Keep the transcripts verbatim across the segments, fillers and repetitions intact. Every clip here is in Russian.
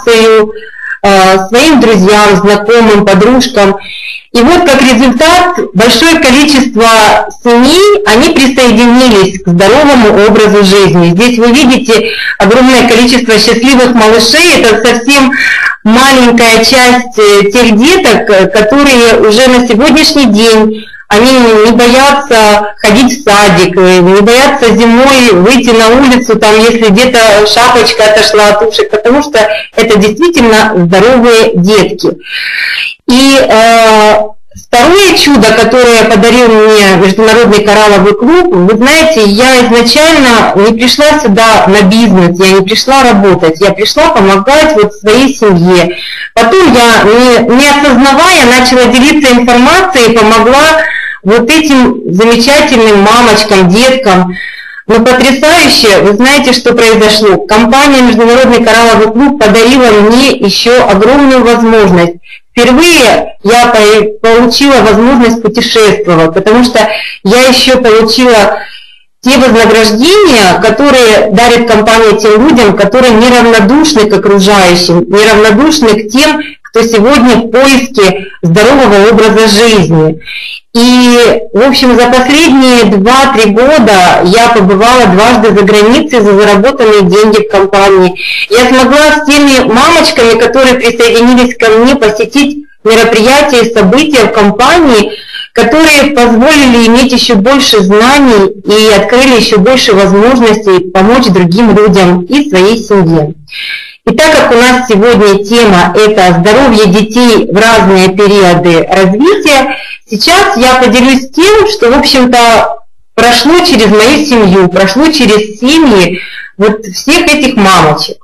информацию своим друзьям, знакомым, подружкам. И вот как результат большое количество семей, они присоединились к здоровому образу жизни. Здесь вы видите огромное количество счастливых малышей, это совсем маленькая часть тех деток, которые уже на сегодняшний день, они не боятся ходить в садик, не боятся зимой выйти на улицу, там, если где-то шапочка отошла от ушек, потому что это действительно здоровые детки. И э, второе чудо, которое подарил мне Международный коралловый клуб, вы знаете, я изначально не пришла сюда на бизнес, я не пришла работать, я пришла помогать вот своей семье. Потом я, не, не осознавая, начала делиться информацией, помогла вот этим замечательным мамочкам, деткам. Но потрясающе, вы знаете, что произошло? Компания Международный коралловый клуб подарила мне еще огромную возможность. Впервые я получила возможность путешествовать, потому что я еще получила те вознаграждения, которые дарит компания тем людям, которые неравнодушны к окружающим, неравнодушны к тем, кто сегодня в поиске здорового образа жизни. И, в общем, за последние два-три года я побывала дважды за границей за заработанные деньги в компании. Я смогла с теми мамочками, которые присоединились ко мне, посетить мероприятия и события в компании, которые позволили иметь еще больше знаний и открыли еще больше возможностей помочь другим людям и своей семье. И так как у нас сегодня тема – это здоровье детей в разные периоды развития, сейчас я поделюсь тем, что, в общем-то, прошло через мою семью, прошло через семьи вот всех этих мамочек.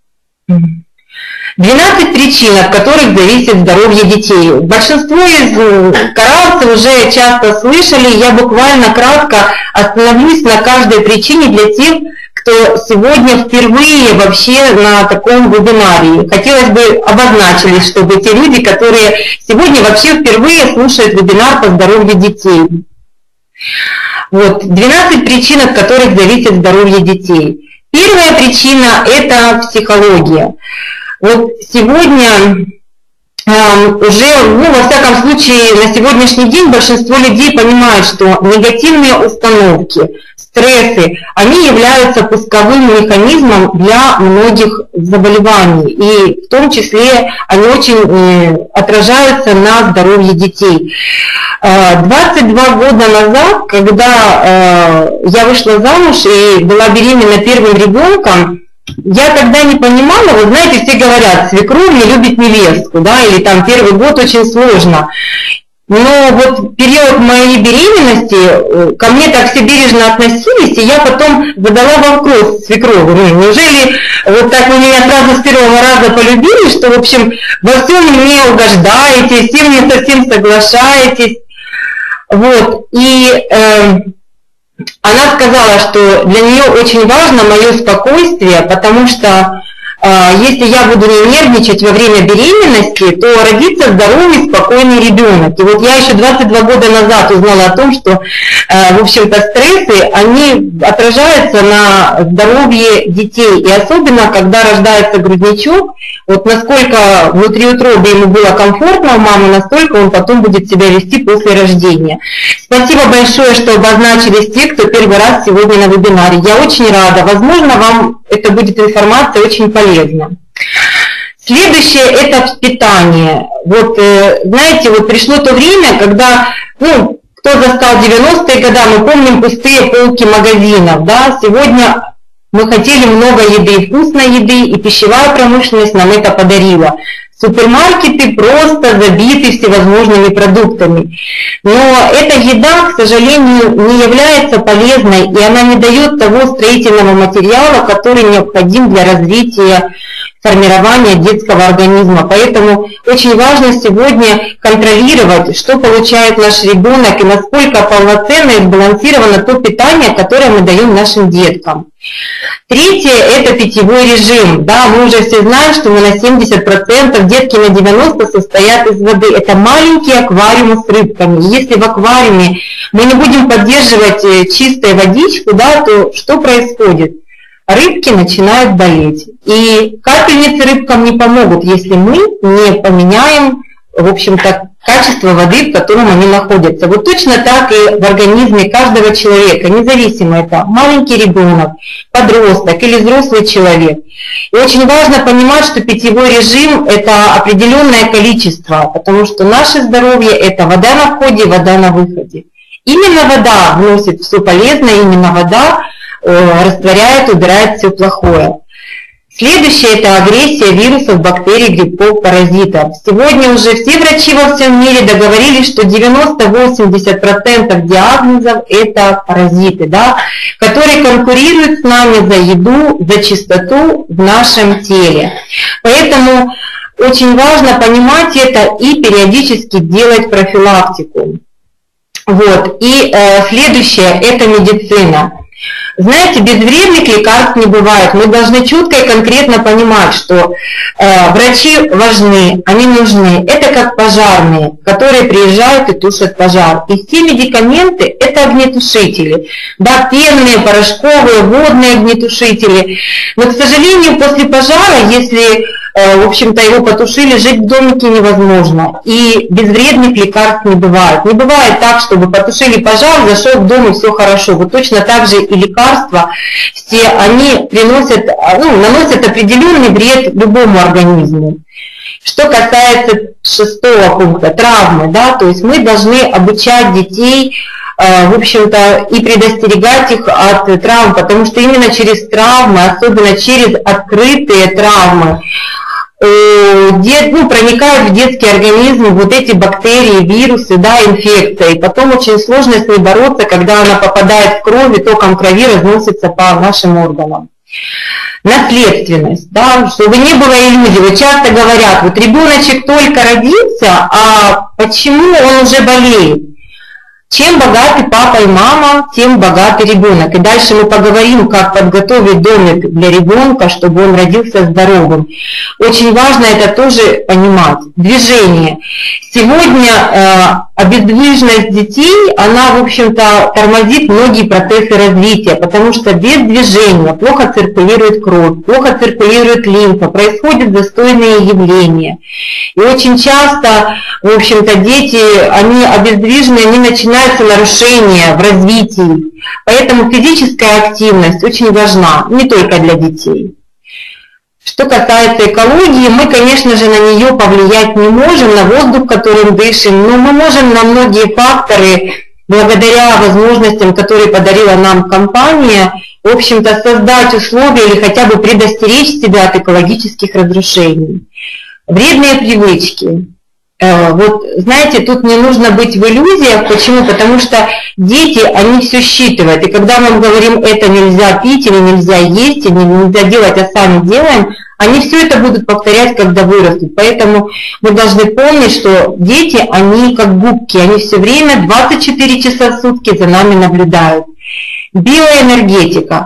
двенадцать причин, от которых зависит здоровье детей. Большинство из коралловцев уже часто слышали, я буквально кратко остановлюсь на каждой причине для тех, кто сегодня впервые вообще на таком вебинаре. Хотелось бы обозначить, чтобы те люди, которые сегодня вообще впервые слушают вебинар по здоровью детей. Вот, двенадцать причин, от которых зависит здоровье детей. Первая причина – это психология. Вот сегодня э, уже, ну, во всяком случае, на сегодняшний день большинство людей понимают, что негативные установки, стрессы, они являются пусковым механизмом для многих заболеваний, и в том числе они очень э, отражаются на здоровье детей. двадцать два года назад, когда э, я вышла замуж и была беременна первым ребенком, я тогда не понимала, вы знаете, все говорят, свекровь не любит невестку, да, или там первый год очень сложно. Но вот период моей беременности ко мне так все бережно относились, и я потом задала вопрос свекрови, ну, неужели вот так вы меня сразу с первого раза полюбили, что, в общем, во всем мне угождаете, всем не совсем соглашаетесь. Вот, и э, она сказала, что для нее очень важно мое спокойствие, потому что э, если я буду не нервничать во время беременности, то родится здоровый, спокойный ребенок. И вот я еще двадцать два года назад узнала о том, что, э, в общем-то, стрессы, они отражаются на здоровье детей. И особенно, когда рождается грудничок, вот насколько внутри утробы ему было комфортно у мамы, настолько он потом будет себя вести после рождения. Спасибо большое, что обозначились те, кто первый раз сегодня на вебинаре. Я очень рада. Возможно, вам это будет информация очень полезна. Следующее – это питание. Вот, знаете, вот пришло то время, когда, ну, кто застал девяностые годы, мы помним пустые полки магазинов, да, сегодня мы хотели много еды, вкусной еды, и пищевая промышленность нам это подарила. Супермаркеты просто забиты всевозможными продуктами. Но эта еда, к сожалению, не является полезной, и она не дает того строительного материала, который необходим для развития, формирования детского организма. Поэтому очень важно сегодня контролировать, что получает наш ребенок и насколько полноценно и сбалансировано то питание, которое мы даем нашим деткам. Третье – это питьевой режим. Да, мы уже все знаем, что мы на семьдесят процентов, детки на девяносто процентов состоят из воды. Это маленькие аквариумы с рыбками. Если в аквариуме мы не будем поддерживать чистую водичку, да, то что происходит? рыбки начинают болеть. И капельницы рыбкам не помогут, если мы не поменяем, в общем-то, качество воды, в котором они находятся. Вот точно так и в организме каждого человека, независимо это маленький ребенок, подросток или взрослый человек. И очень важно понимать, что питьевой режим – это определенное количество, потому что наше здоровье – это вода на входе и вода на выходе. Именно вода вносит все полезное, именно вода э, растворяет, убирает все плохое. Следующее – это агрессия вирусов, бактерий, грибков, паразитов. Сегодня уже все врачи во всем мире договорились, что девяносто-восемьдесят процентов диагнозов – это паразиты, да, которые конкурируют с нами за еду, за чистоту в нашем теле. Поэтому очень важно понимать это и периодически делать профилактику. Вот. И э, следующее – это медицина. Знаете, безвредных лекарств не бывает. Мы должны четко и конкретно понимать, что э, врачи важны, они нужны. Это как пожарные, которые приезжают и тушат пожар. И все медикаменты – это огнетушители. Да, пенные, порошковые, водные огнетушители. Но, к сожалению, после пожара, если в общем-то, его потушили, жить в домике невозможно. И безвредных лекарств не бывает. Не бывает так, чтобы потушили пожар, зашел в дом и все хорошо. Вот точно так же и лекарства, все они приносят, ну, наносят определенный вред любому организму. Что касается шестого пункта, травмы, да, то есть мы должны обучать детей, в общем-то, и предостерегать их от травм, потому что именно через травмы, особенно через открытые травмы, ну, проникают в детский организм вот эти бактерии, вирусы, да, инфекции. И потом очень сложно с ней бороться, когда она попадает в кровь и током крови разносится по нашим органам. Наследственность, да, чтобы не было иллюзий. Вот часто говорят, вот ребеночек только родился, а почему он уже болеет? Чем богаты папа и мама, тем богатый ребенок. И дальше мы поговорим, как подготовить домик для ребенка, чтобы он родился здоровым. Очень важно это тоже понимать. Движение. Сегодня э, обездвиженность детей, она, в общем-то, тормозит многие процессы развития, потому что без движения плохо циркулирует кровь, плохо циркулирует лимфа, происходят застойные явления. И очень часто, в общем-то, дети, они обездвижены, они начинаются нарушения в развитии. Поэтому физическая активность очень важна, не только для детей. Что касается экологии, мы, конечно же, на нее повлиять не можем, на воздух, которым дышим, но мы можем на многие факторы, благодаря возможностям, которые подарила нам компания, в общем-то, создать условия или хотя бы предостеречь себя от экологических разрушений. Вредные привычки. Вот, знаете, тут не нужно быть в иллюзиях. Почему? Потому что дети, они все считывают. И когда мы говорим, это нельзя пить, или нельзя есть, или нельзя делать, а сами делаем, они все это будут повторять, когда вырастут. Поэтому мы должны помнить, что дети, они как губки, они все время двадцать четыре часа в сутки за нами наблюдают. Биоэнергетика.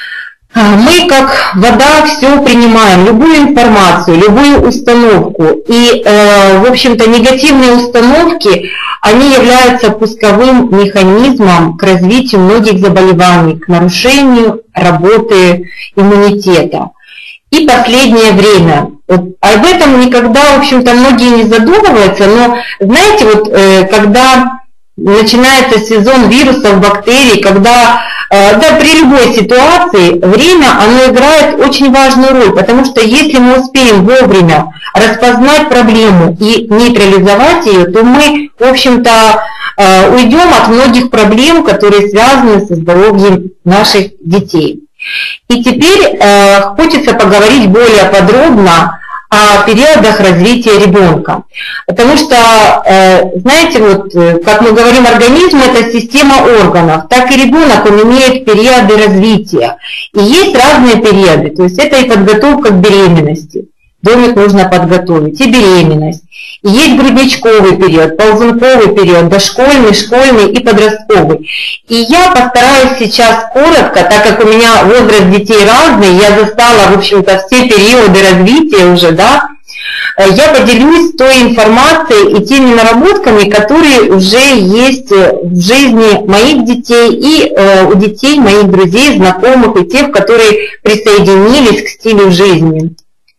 Мы, как вода, все принимаем, любую информацию, любую установку. И, э, в общем-то, негативные установки, они являются пусковым механизмом к развитию многих заболеваний, к нарушению работы иммунитета. И последнее время. Вот, об этом никогда, в общем-то, многие не задумываются, но, знаете, вот, э, когда начинается сезон вирусов, бактерий, когда, да, при любой ситуации время, оно играет очень важную роль, потому что если мы успеем вовремя распознать проблему и нейтрализовать ее, то мы, в общем-то, уйдем от многих проблем, которые связаны со здоровьем наших детей. И теперь хочется поговорить более подробно о периодах развития ребенка. Потому что, знаете, вот, как мы говорим, организм – это система органов, так и ребенок, он имеет периоды развития. И есть разные периоды, то есть это и подготовка к беременности. Домик нужно подготовить, и беременность. И есть грудничковый период, ползунковый период, дошкольный, школьный и подростковый. И я постараюсь сейчас коротко, так как у меня возраст детей разный, я застала, в общем-то, все периоды развития уже, да, я поделюсь той информацией и теми наработками, которые уже есть в жизни моих детей и у детей моих друзей, знакомых и тех, которые присоединились к стилю жизни.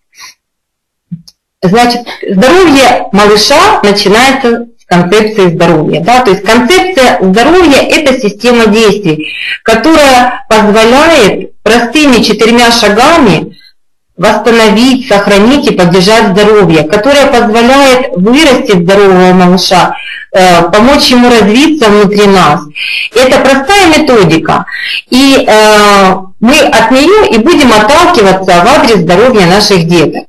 Значит, здоровье малыша начинается с концепции здоровья. Да? То есть концепция здоровья – это система действий, которая позволяет простыми четырьмя шагами восстановить, сохранить и поддержать здоровье, которая позволяет вырастить здорового малыша, э, помочь ему развиться внутри нас. Это простая методика, и э, мы от нее и будем отталкиваться в адрес здоровья наших деток.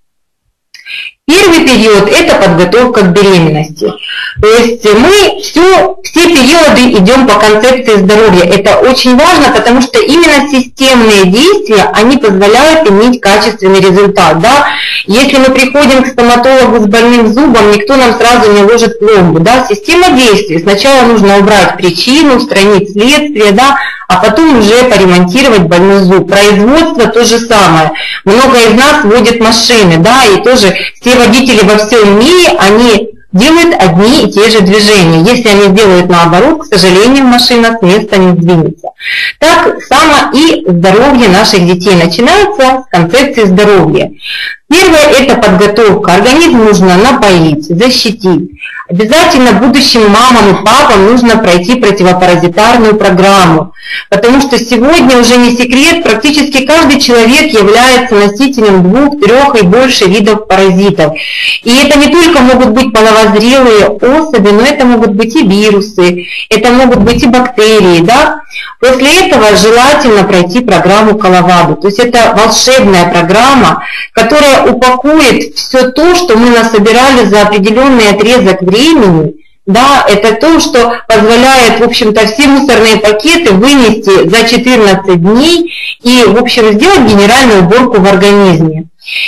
Первый период – это подготовка к беременности. То есть мы все, все периоды идем по концепции здоровья. Это очень важно, потому что именно системные действия, они позволяют иметь качественный результат. Да? Если мы приходим к стоматологу с больным зубом, никто нам сразу не ложит пломбу. Да? Система действий. Сначала нужно убрать причину, устранить следствие, да? А потом уже поремонтировать больной зуб. Производство то же самое. Много из нас водят машины, да, и тоже все водители во всем мире, они делают одни и те же движения. Если они сделают наоборот, к сожалению, машина с места не сдвинется. Так само и здоровье наших детей начинается с концепции здоровья. Первое – это подготовка. Организм нужно напоить, защитить. Обязательно будущим мамам и папам нужно пройти противопаразитарную программу, потому что сегодня уже не секрет, практически каждый человек является носителем двух, трех и больше видов паразитов. И это не только могут быть половозрелые особи, но это могут быть и вирусы, это могут быть и бактерии. Да? После этого желательно пройти программу Коловаду. То есть это волшебная программа, которая упакует все то, что мы насобирали за определенный отрезок времени. Да, это то, что позволяет, в общем-то, все мусорные пакеты вынести за четырнадцать дней и, в общем, сделать генеральную уборку в организме.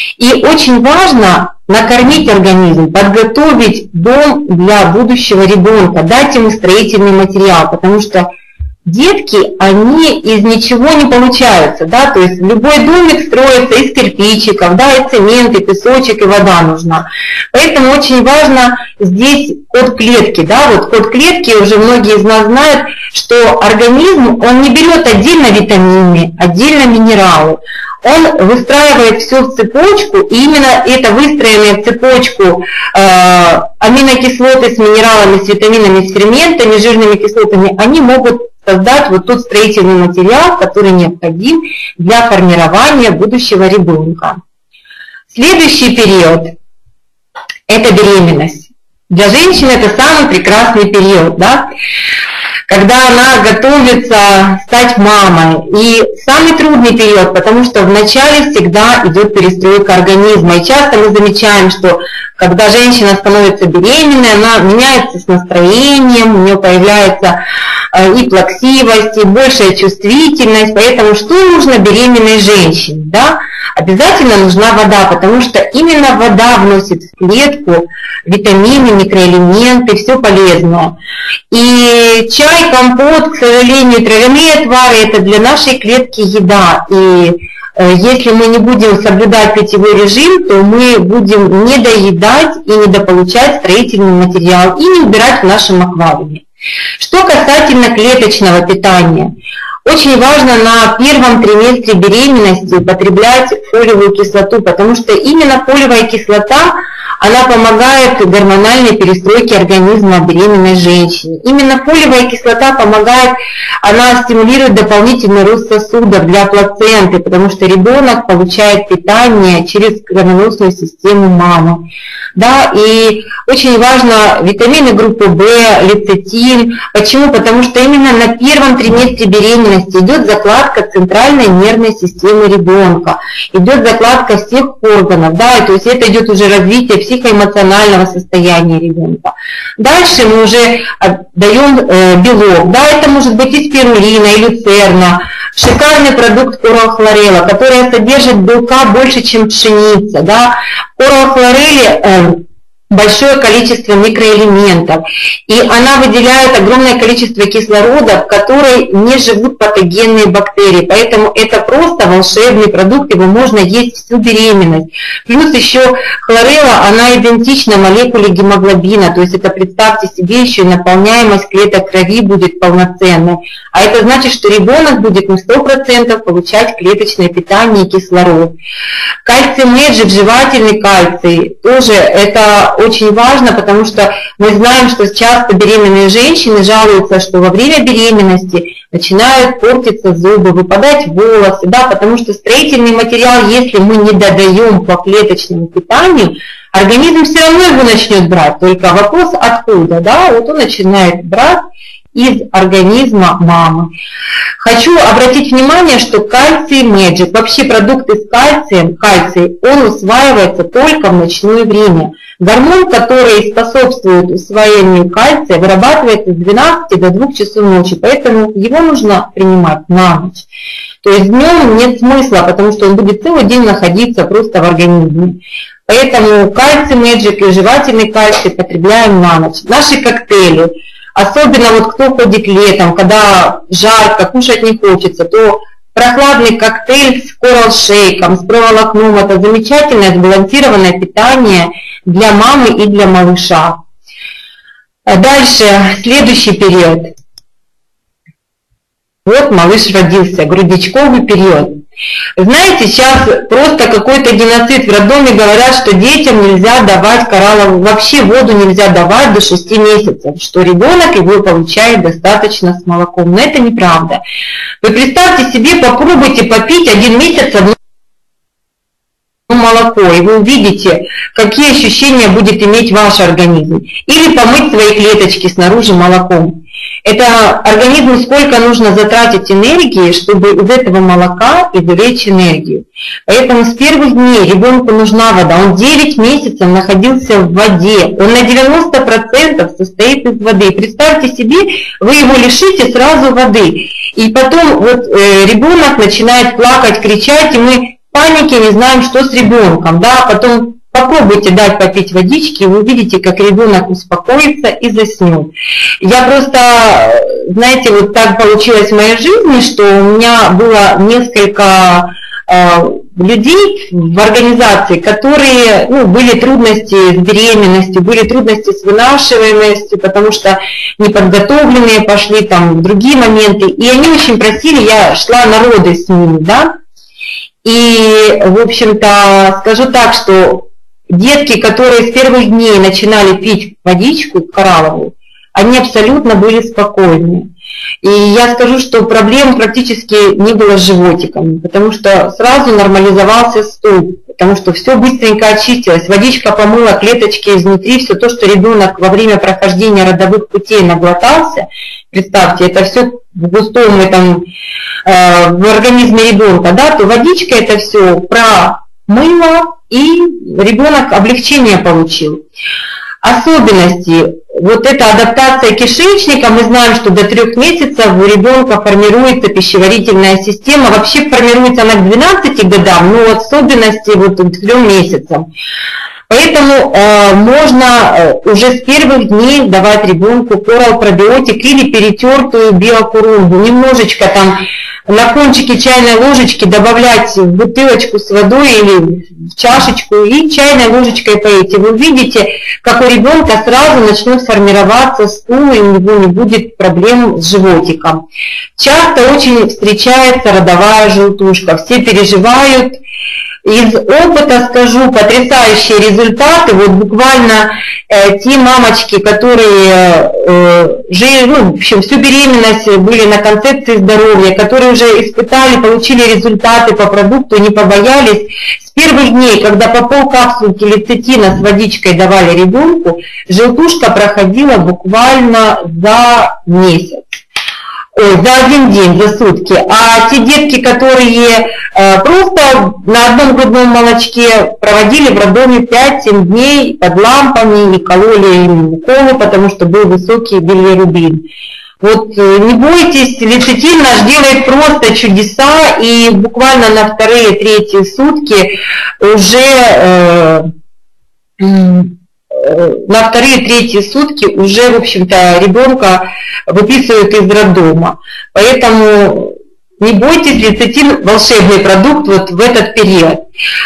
И очень важно накормить организм, подготовить дом для будущего ребенка, дать ему строительный материал, потому что детки, они из ничего не получаются, да, то есть любой домик строится из кирпичиков, да, и цемент, и песочек, и вода нужна. Поэтому очень важно здесь код клетки, да, вот код клетки уже многие из нас знают, что организм, он не берет отдельно витамины, отдельно минералы, он выстраивает все в цепочку, и именно это выстроенные в цепочку э, аминокислоты с минералами, с витаминами, с ферментами, жирными кислотами, они могут создать вот тот строительный материал, который необходим для формирования будущего ребенка. Следующий период – это беременность. Для женщины это самый прекрасный период, да? Когда она готовится стать мамой. И самый трудный период, потому что вначале всегда идет перестройка организма. И часто мы замечаем, что когда женщина становится беременной, она меняется с настроением, у нее появляется и плаксивость, и большая чувствительность. Поэтому что нужно беременной женщине? Да? Обязательно нужна вода, потому что именно вода вносит в клетку витамины, микроэлементы, все полезное. И чай, компот, к сожалению, травяные отвары – это для нашей клетки еда. И если мы не будем соблюдать питьевой режим, то мы будем недоедать и недополучать строительный материал и не убирать в нашем аквариуме. Что касательно клеточного питания. Очень важно на первом триместре беременности употреблять фолиевую кислоту, потому что именно фолиевая кислота, она помогает гормональной перестройке организма беременной женщины. Именно фолиевая кислота помогает, она стимулирует дополнительный рост сосудов для плаценты, потому что ребенок получает питание через кровеносную систему мамы. Да, и очень важно витамины группы В, лецитин. Почему? Потому что именно на первом триместре беременности идет закладка центральной нервной системы ребенка, идет закладка всех органов, да, и то есть это идет уже развитие психоэмоционального состояния ребенка. Дальше мы уже даем э, белок, да, это может быть и спирулина, и люцерна, шикарный продукт коралл-хлорелла, который содержит белка больше, чем пшеница, да. В коралл-хлорелле э, большое количество микроэлементов, и она выделяет огромное количество кислорода, в которой не живут патогенные бактерии, поэтому это просто волшебный продукт, его можно есть всю беременность. Плюс еще Хлорелла, она идентична молекуле гемоглобина, то есть это, представьте себе, еще и наполняемость клеток крови будет полноценной. А это значит, что ребенок будет на сто процентов получать клеточное питание и кислород. Кальций Мэджик, жевательный кальций, тоже это очень важно, потому что мы знаем, что часто беременные женщины жалуются, что во время беременности начинают портиться зубы, выпадать волосы, да, потому что строительный материал, если мы не додаем по клеточному питанию, организм все равно его начнет брать, только вопрос откуда, да, вот он начинает брать из организма мамы. Хочу обратить внимание, что кальций Мэджик, вообще продукты с кальцием, кальций, он усваивается только в ночное время. Гормон, который способствует усвоению кальция, вырабатывается с двенадцати до двух часов ночи, поэтому его нужно принимать на ночь. То есть днем нет смысла, потому что он будет целый день находиться просто в организме. Поэтому кальций Мэджик и жевательный кальций потребляем на ночь. Наши коктейли, особенно вот кто ходит летом, когда жарко, кушать не хочется, то прохладный коктейль с Coral Shake, с проволокном, это замечательное сбалансированное питание для мамы и для малыша. Дальше, следующий период. Вот малыш родился, грудничковый период. Знаете, сейчас просто какой-то геноцид в роддоме, говорят, что детям нельзя давать коралловую, вообще воду нельзя давать до шести месяцев, что ребенок его получает достаточно с молоком. Но это неправда. Вы представьте себе, попробуйте попить один месяц одно молоко, и вы увидите, какие ощущения будет иметь ваш организм. Или помыть свои клеточки снаружи молоком. Это организму сколько нужно затратить энергии, чтобы из этого молока извлечь энергию. Поэтому с первых дней ребенку нужна вода. Он девять месяцев находился в воде. Он на девяносто процентов состоит из воды. Представьте себе, вы его лишите сразу воды. И потом вот, э, ребенок начинает плакать, кричать, и мы в панике не знаем, что с ребенком. Да? Потом попробуйте дать попить водички, и вы увидите, как ребенок успокоится и заснет. Я просто, знаете, вот так получилось в моей жизни, что у меня было несколько э, людей в организации, которые, ну, были трудности с беременностью, были трудности с вынашиваемостью, потому что неподготовленные пошли там другие моменты, и они очень просили, я шла на роды с ними, да, и, в общем-то, скажу так, что детки, которые с первых дней начинали пить водичку коралловую, они абсолютно были спокойны. И я скажу, что проблем практически не было с животиком, потому что сразу нормализовался стул, потому что все быстренько очистилось, водичка помыла клеточки изнутри, все то, что ребенок во время прохождения родовых путей наглотался, представьте, это все в густом этом, э, в организме ребенка, да, то водичка это все промыла, и ребенок облегчение получил. Особенности, вот эта адаптация кишечника, мы знаем, что до трех месяцев у ребенка формируется пищеварительная система, вообще формируется она к двенадцати годам, но особенности вот к трем месяцам. Поэтому э, можно э, уже с первых дней давать ребенку Coral пробиотик или перетертую биокурунду, немножечко там на кончике чайной ложечки добавлять в бутылочку с водой или в чашечку и чайной ложечкой поить. И вы увидите, как у ребенка сразу начнет формироваться стул, и у него не будет проблем с животиком. Часто очень встречается родовая желтушка, все переживают. Из опыта скажу, потрясающие результаты. Вот буквально э, те мамочки, которые э, жили, ну, в общем, всю беременность были на концепции здоровья, которые уже испытали, получили результаты по продукту, не побоялись. С первых дней, когда по полкапсулки лецитина с водичкой давали ребенку, желтушка проходила буквально за месяц. Ой, за один день, за сутки. А те детки, которые э, просто на одном грудном молочке проводили в роддоме пять-семь дней под лампами и кололи им уколы, потому что был высокий билирубин. Вот э, не бойтесь, лецитин наш делает просто чудеса, и буквально на вторые-третьи сутки уже... Э, э, на вторые-третьи сутки уже, в общем-то, ребенка выписывают из роддома. Поэтому не бойтесь, лецитин волшебный продукт вот в этот период.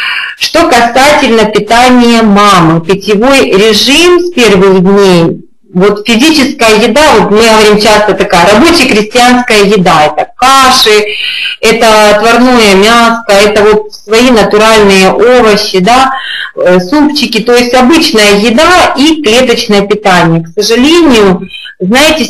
Что касательно питания мамы, питьевой режим с первых дней, вот физическая еда, вот мы говорим часто такая рабочая крестьянская еда, это каши, это отварное мясо, это вот свои натуральные овощи, да, супчики, то есть обычная еда и клеточное питание. К сожалению, знаете,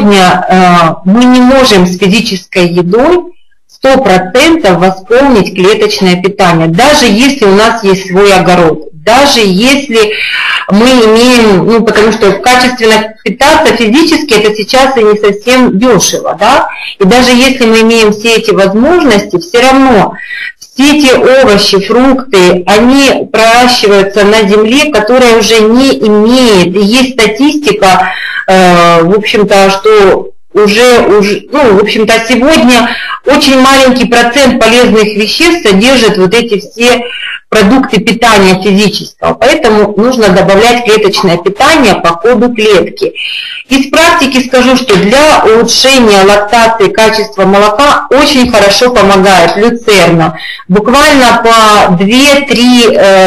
сегодня мы не можем с физической едой сто процентов восполнить клеточное питание, даже если у нас есть свой огород, даже если мы имеем, ну потому что качественно питаться физически это сейчас и не совсем дешево, да, и даже если мы имеем все эти возможности, все равно все эти овощи, фрукты, они проращиваются на земле, которая уже не имеет, и есть статистика, э, в общем-то, что уже, уже, ну, в общем-то, сегодня очень маленький процент полезных веществ содержит вот эти все продукты питания физического, поэтому нужно добавлять клеточное питание по коду клетки. Из практики скажу, что для улучшения лактации качества молока очень хорошо помогает люцерна. Буквально по две-три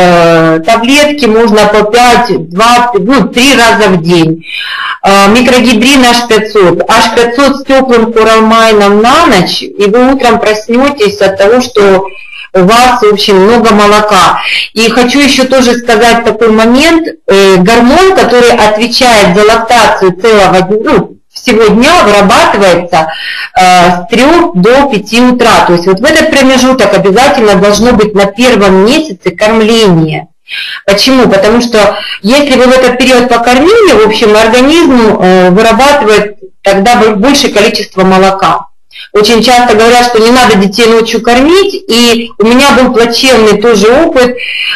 э, таблетки, можно по пять-двадцать, ну, три раза в день. Э, микрогидрин эйч пятьсот. эйч пятьсот с теплым куралмайном на ночь, и вы утром проснетесь от того, что у вас, в общем, много молока. И хочу еще тоже сказать такой момент. Э, гормон, который отвечает за лактацию целого, ну, всего дня, вырабатывается э, с трёх до пяти утра. То есть вот в этот промежуток обязательно должно быть на первом месяце кормление. Почему? Потому что если вы в этот период покормили, в общем, организм э, вырабатывает тогда большее количество молока. Очень часто говорят, что не надо детей ночью кормить, и у меня был плачевный тоже опыт.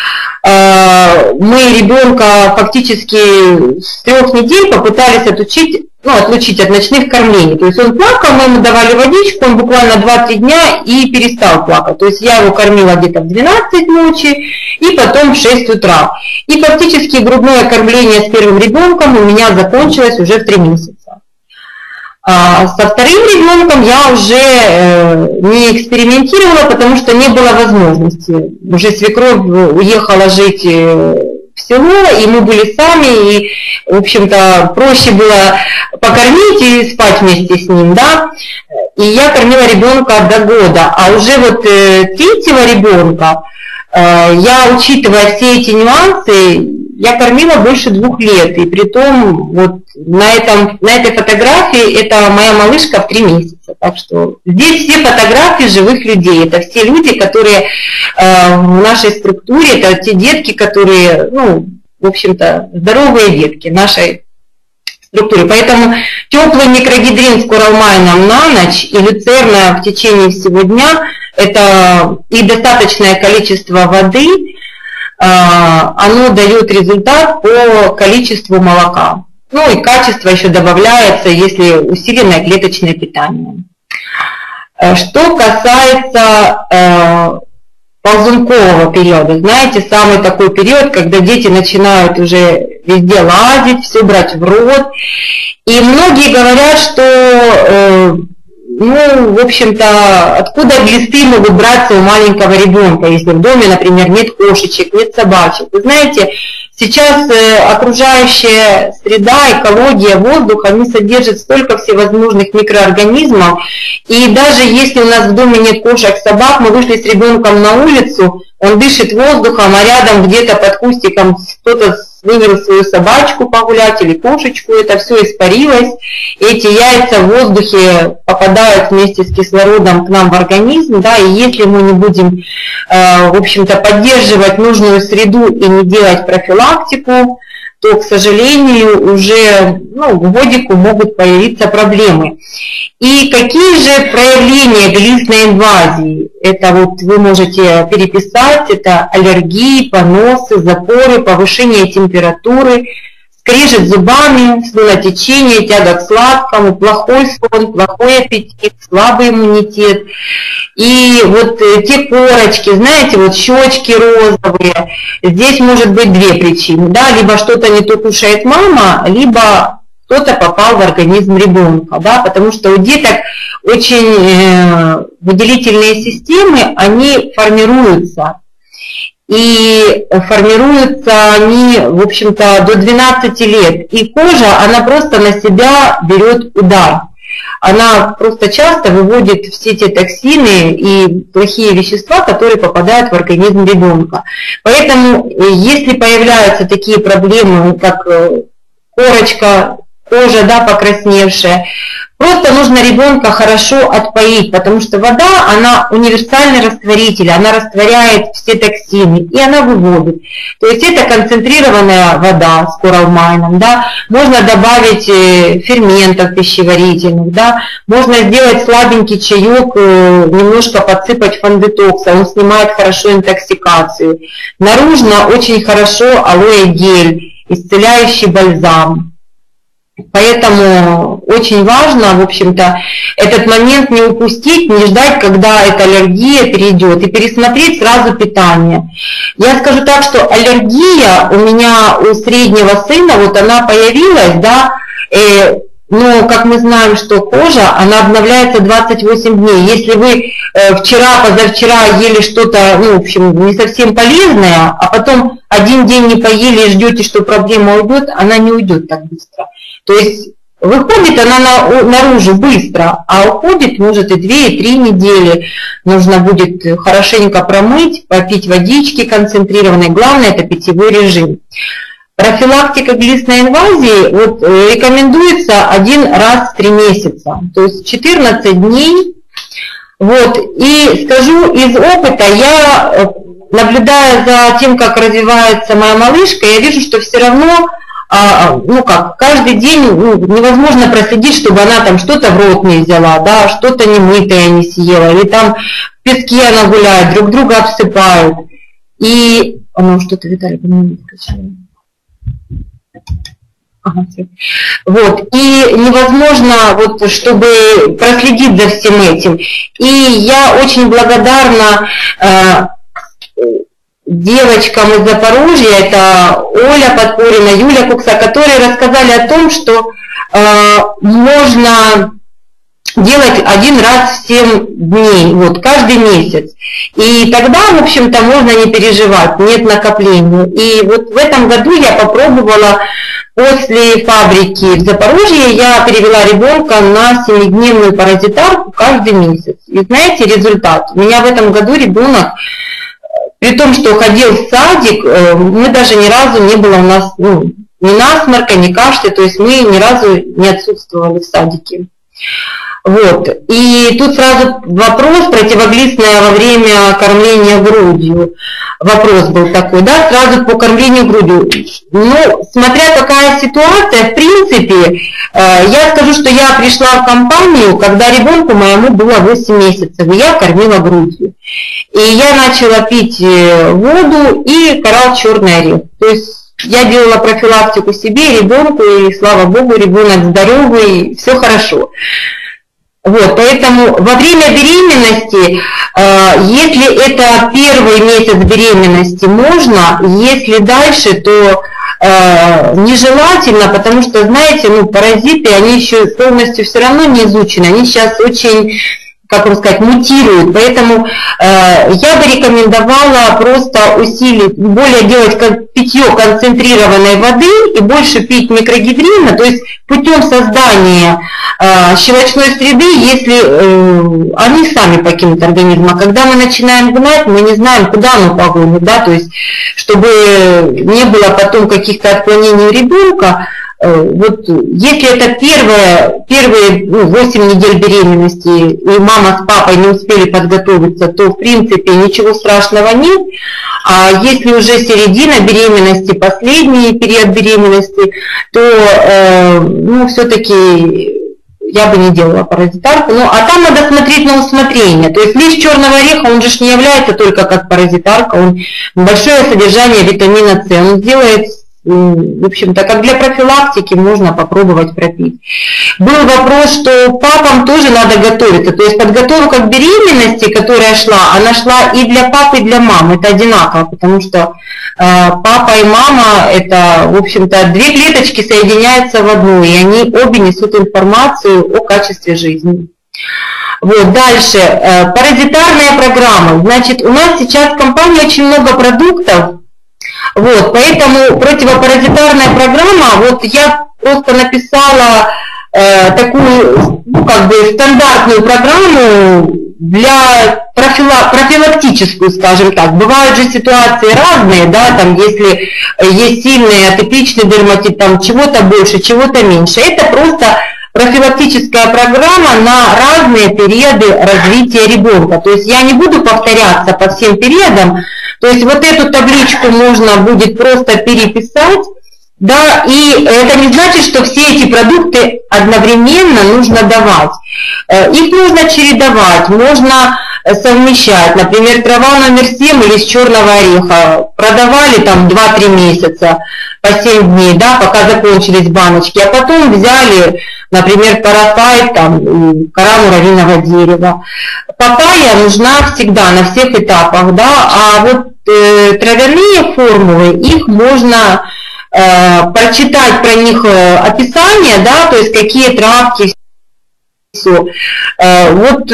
Мы ребенка фактически с трех недель попытались отучить, ну, отлучить от ночных кормлений. То есть он плакал, мы ему давали водичку, он буквально два-три дня и перестал плакать. То есть я его кормила где-то в двенадцать ночи и потом в шесть утра. И фактически грудное кормление с первым ребенком у меня закончилось уже в три месяца. А со вторым ребенком я уже э, не экспериментировала, потому что не было возможности. Уже свекровь уехала жить в село, и мы были сами, и, в общем-то, проще было покормить и спать вместе с ним, да. И я кормила ребенка до года, а уже вот э, третьего ребенка, э, я, учитывая все эти нюансы, я кормила больше двух лет, и при том вот на, этом, на этой фотографии это моя малышка в три месяца. Так что здесь все фотографии живых людей, это все люди, которые э, в нашей структуре, это те детки, которые, ну, в общем-то, здоровые детки нашей структуре. Поэтому теплый микрогидрин с куралмайном на ночь и люцерна в течение всего дня, это и достаточное количество воды, оно дает результат по количеству молока. Ну и качество еще добавляется, если усиленное клеточное питание. Что касается э, ползункового периода, знаете, самый такой период, когда дети начинают уже везде лазить, все брать в рот. И многие говорят, что... Э, Ну, в общем-то, откуда глисты могут браться у маленького ребенка, если в доме, например, нет кошечек, нет собачек. Вы знаете, сейчас окружающая среда, экология, воздух, они содержат столько всевозможных микроорганизмов. И даже если у нас в доме нет кошек, собак, мы вышли с ребенком на улицу, он дышит воздухом, а рядом где-то под кустиком кто-то вывел свою собачку погулять или кошечку, это все испарилось. Эти яйца в воздухе попадают вместе с кислородом к нам в организм, да, и если мы не будем, э, в общем-то, поддерживать нужную среду и не делать профилактику, то, к сожалению, уже, ну, к годику могут появиться проблемы. И какие же проявления глистной инвазии? Это вот вы можете переписать, это аллергии, поносы, запоры, повышение температуры, скрежет зубами, слюнотечение, тяга к сладкому, плохой сон, плохой аппетит, слабый иммунитет. И вот те корочки, знаете, вот щечки розовые, здесь может быть две причины, да, либо что-то не то кушает мама, либо кто-то попал в организм ребенка, да, потому что у деток очень э, выделительные системы, они формируются. И формируются они, в общем-то, до двенадцати лет. И кожа, она просто на себя берет удар. Она просто часто выводит все те токсины и плохие вещества, которые попадают в организм ребенка. Поэтому, если появляются такие проблемы, как корочка, кожа, да, покрасневшая, просто нужно ребенка хорошо отпоить, потому что вода, она универсальный растворитель, она растворяет все токсины, и она выводит. То есть это концентрированная вода с коралмайном, да, можно добавить ферментов пищеварительных, да, можно сделать слабенький чаек, немножко подсыпать фондетокса, он снимает хорошо интоксикацию. Наружно очень хорошо алоэ гель, исцеляющий бальзам. Поэтому очень важно, в общем-то, этот момент не упустить, не ждать, когда эта аллергия перейдет, и пересмотреть сразу питание. Я скажу так, что аллергия у меня, у среднего сына, вот она появилась, да, э, но, как мы знаем, что кожа, она обновляется двадцать восемь дней. Если вы э, вчера, позавчера ели что-то, ну, в общем, не совсем полезное, а потом один день не поели и ждете, что проблема уйдет, она не уйдет так быстро. То есть выходит она на, наружу быстро, а уходит, может, и две, и три недели. Нужно будет хорошенько промыть, попить водички концентрированной. Главное, это питьевой режим. Профилактика глистной инвазии вот, рекомендуется один раз в три месяца, то есть четырнадцать дней. Вот. И скажу из опыта, я, наблюдая за тем, как развивается моя малышка, я вижу, что все равно, ну как, каждый день ну, невозможно проследить, чтобы она там что-то в рот не взяла, да, что-то немытое не съела, или там в песке она гуляет, друг друга обсыпают. И, ну что-то, Виталий, по-моему, ага, все. Вот, и невозможно, вот, чтобы проследить за всем этим. И я очень благодарна э, девочкам из Запорожья, это Оля Подпорина, Юля Кукса, которые рассказали о том, что э, можно делать один раз в семь дней, вот, каждый месяц. И тогда, в общем-то, можно не переживать, нет накопления. И вот в этом году я попробовала после фабрики в Запорожье, я перевела ребенка на семидневную паразитарку каждый месяц. И знаете, результат. У меня в этом году ребенок, при том, что ходил в садик, мы даже ни разу не было у нас ну, ни насморка, ни кашля, то есть мы ни разу не отсутствовали в садике. Вот. И тут сразу вопрос противоглистное во время кормления грудью. Вопрос был такой, да, сразу по кормлению грудью. Ну, смотря какая ситуация, в принципе, я скажу, что я пришла в компанию, когда ребенку моему было восемь месяцев, и я кормила грудью. И я начала пить воду и коралл черный орех. То есть я делала профилактику себе, ребенку, и слава богу, ребенок здоровый, все хорошо. Вот, поэтому во время беременности, если это первый месяц беременности, можно, если дальше, то нежелательно, потому что, знаете, ну, паразиты, они еще полностью все равно не изучены, они сейчас очень, как вам сказать, мутируют, поэтому э, я бы рекомендовала просто усилить, более делать как питье концентрированной воды и больше пить микрогидрина, то есть путем создания э, щелочной среды, если э, они сами покинут организм. А когда мы начинаем гнать, мы не знаем, куда оно погонит, да, то есть чтобы не было потом каких-то отклонений у ребенка. Вот если это первое, первые ну, восемь недель беременности, и мама с папой не успели подготовиться, то в принципе ничего страшного нет. А если уже середина беременности, последний период беременности, то э, ну, все-таки я бы не делала паразитарку. Ну, а там надо смотреть на усмотрение. То есть лист черного ореха, он же не является только как паразитарка, он большое содержание витамина С, он делает в общем-то, как для профилактики можно попробовать пропить. Был вопрос, что папам тоже надо готовиться, то есть подготовка к беременности, которая шла, она шла и для папы, и для мамы, это одинаково, потому что э, папа и мама, это, в общем-то, две клеточки соединяются в одну, и они обе несут информацию о качестве жизни. Вот, дальше, э, паразитарная программа, значит, у нас сейчас в компании очень много продуктов. Вот, поэтому противопаразитарная программа, вот я просто написала э, такую, ну, как бы стандартную программу для профила, профилактическую, скажем так. Бывают же ситуации разные, да, там, если есть сильный атипичный дерматит, там чего-то больше, чего-то меньше. Это просто профилактическая программа на разные периоды развития ребенка. То есть я не буду повторяться по всем периодам. То есть вот эту табличку можно будет просто переписать, да, и это не значит, что все эти продукты одновременно нужно давать. Их нужно чередовать, можно совмещать. Например, трава номер семь или из черного ореха продавали там два-три месяца по семь дней, да, пока закончились баночки, а потом взяли, например, парафайт, там, кора муравьиного дерева. Папайя нужна всегда на всех этапах, да, а вот э, травяные формулы, их можно э, прочитать про них описание, да, то есть какие травки, все. Э, вот,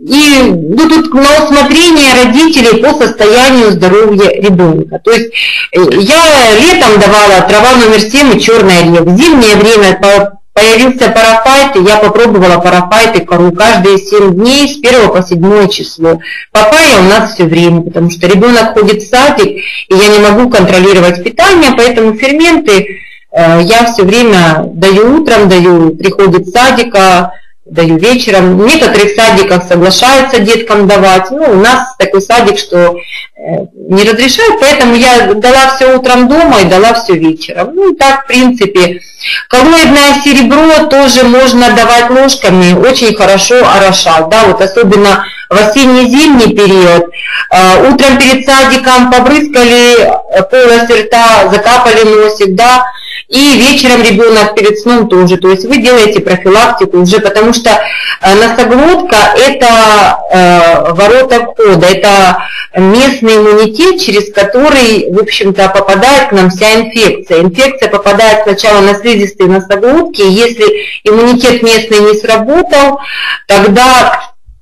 и ну, тут на усмотрение родителей по состоянию здоровья ребенка. То есть э, я летом давала трава номер семь и черный орех. В зимнее время по появился парафайт, и я попробовала парафайт и кору каждые семь дней с первого по седьмое число. Папайя у нас все время, потому что ребенок ходит в садик, и я не могу контролировать питание, поэтому ферменты э, я все время даю утром, даю, приходит с садика, даю вечером. В некоторых садиках соглашаются деткам давать. Ну, у нас такой садик, что не разрешают, поэтому я дала все утром дома и дала все вечером. Ну и так, в принципе. Коллоидное серебро тоже можно давать ложками, очень хорошо орошать, да, вот особенно в осенне-зимний период. Утром перед садиком побрызгали полость рта, закапали носик, да, и вечером ребенок перед сном тоже. То есть вы делаете профилактику уже, потому что носоглотка – это э, ворота входа, это местный иммунитет, через который, в общем-то, попадает к нам вся инфекция. Инфекция попадает сначала на слизистые носоглотки, и если иммунитет местный не сработал, тогда,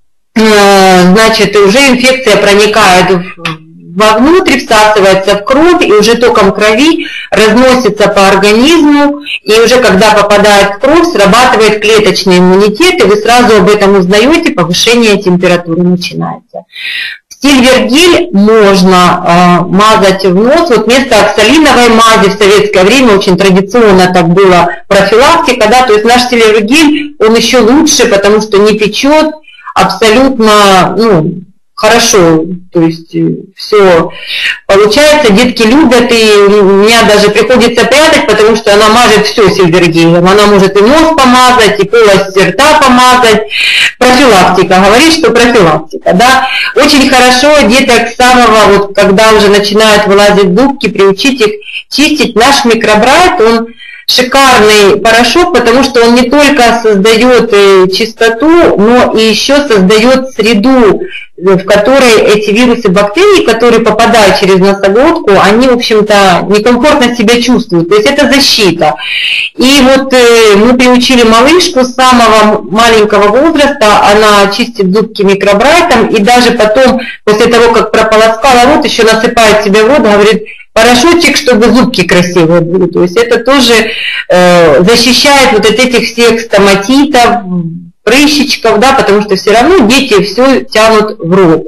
э, значит, уже инфекция проникает в вовнутрь, всасывается в кровь, и уже током крови разносится по организму, и уже когда попадает в кровь, срабатывает клеточный иммунитет, и вы сразу об этом узнаете, повышение температуры начинается. Сильвергель можно э, мазать в нос, вот вместо оксалиновой мази в советское время очень традиционно так было профилактика, да, то есть наш сильвергель, он еще лучше, потому что не печет, абсолютно, ну, хорошо, то есть все получается, детки любят, и у меня даже приходится прятать, потому что она мажет все сильвергелем, она может и нос помазать, и полость рта помазать. Профилактика, говорит, что профилактика, да. Очень хорошо деток с самого, вот когда уже начинают вылазить зубки, приучить их чистить. Наш микробрайт, он шикарный порошок, потому что он не только создает чистоту, но и еще создает среду, в которой эти вирусы, бактерии, которые попадают через носоглотку, они, в общем-то, некомфортно себя чувствуют. То есть это защита. И вот мы приучили малышку с самого маленького возраста, она чистит зубки микробрайтом, и даже потом, после того, как прополоскала рот, еще насыпает себе в рот, говорит: порошочек, чтобы зубки красивые были. То есть это тоже э, защищает вот от этих всех стоматитов, прыщичков, да, потому что все равно дети все тянут в рот.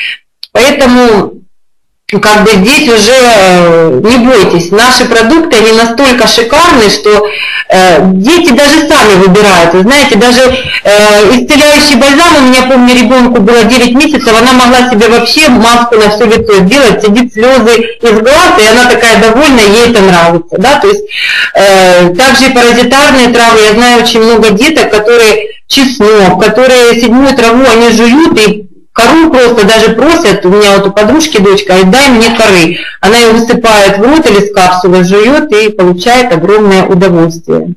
Поэтому как бы здесь уже э, не бойтесь, наши продукты, они настолько шикарны, что э, дети даже сами выбирают. Вы знаете, даже э, исцеляющий бальзам, у меня, помню, ребенку было девять месяцев, она могла себе вообще маску на все лицо сделать, сидит слезы из глаз, и она такая довольная, ей это нравится. Да? То есть э, также и паразитарные травы, я знаю очень много деток, которые чеснок, которые седьмую траву они жуют, и кору просто даже просят, у меня вот у подружки дочка, дай мне коры. Она ее высыпает в рот или с капсулы жует и получает огромное удовольствие.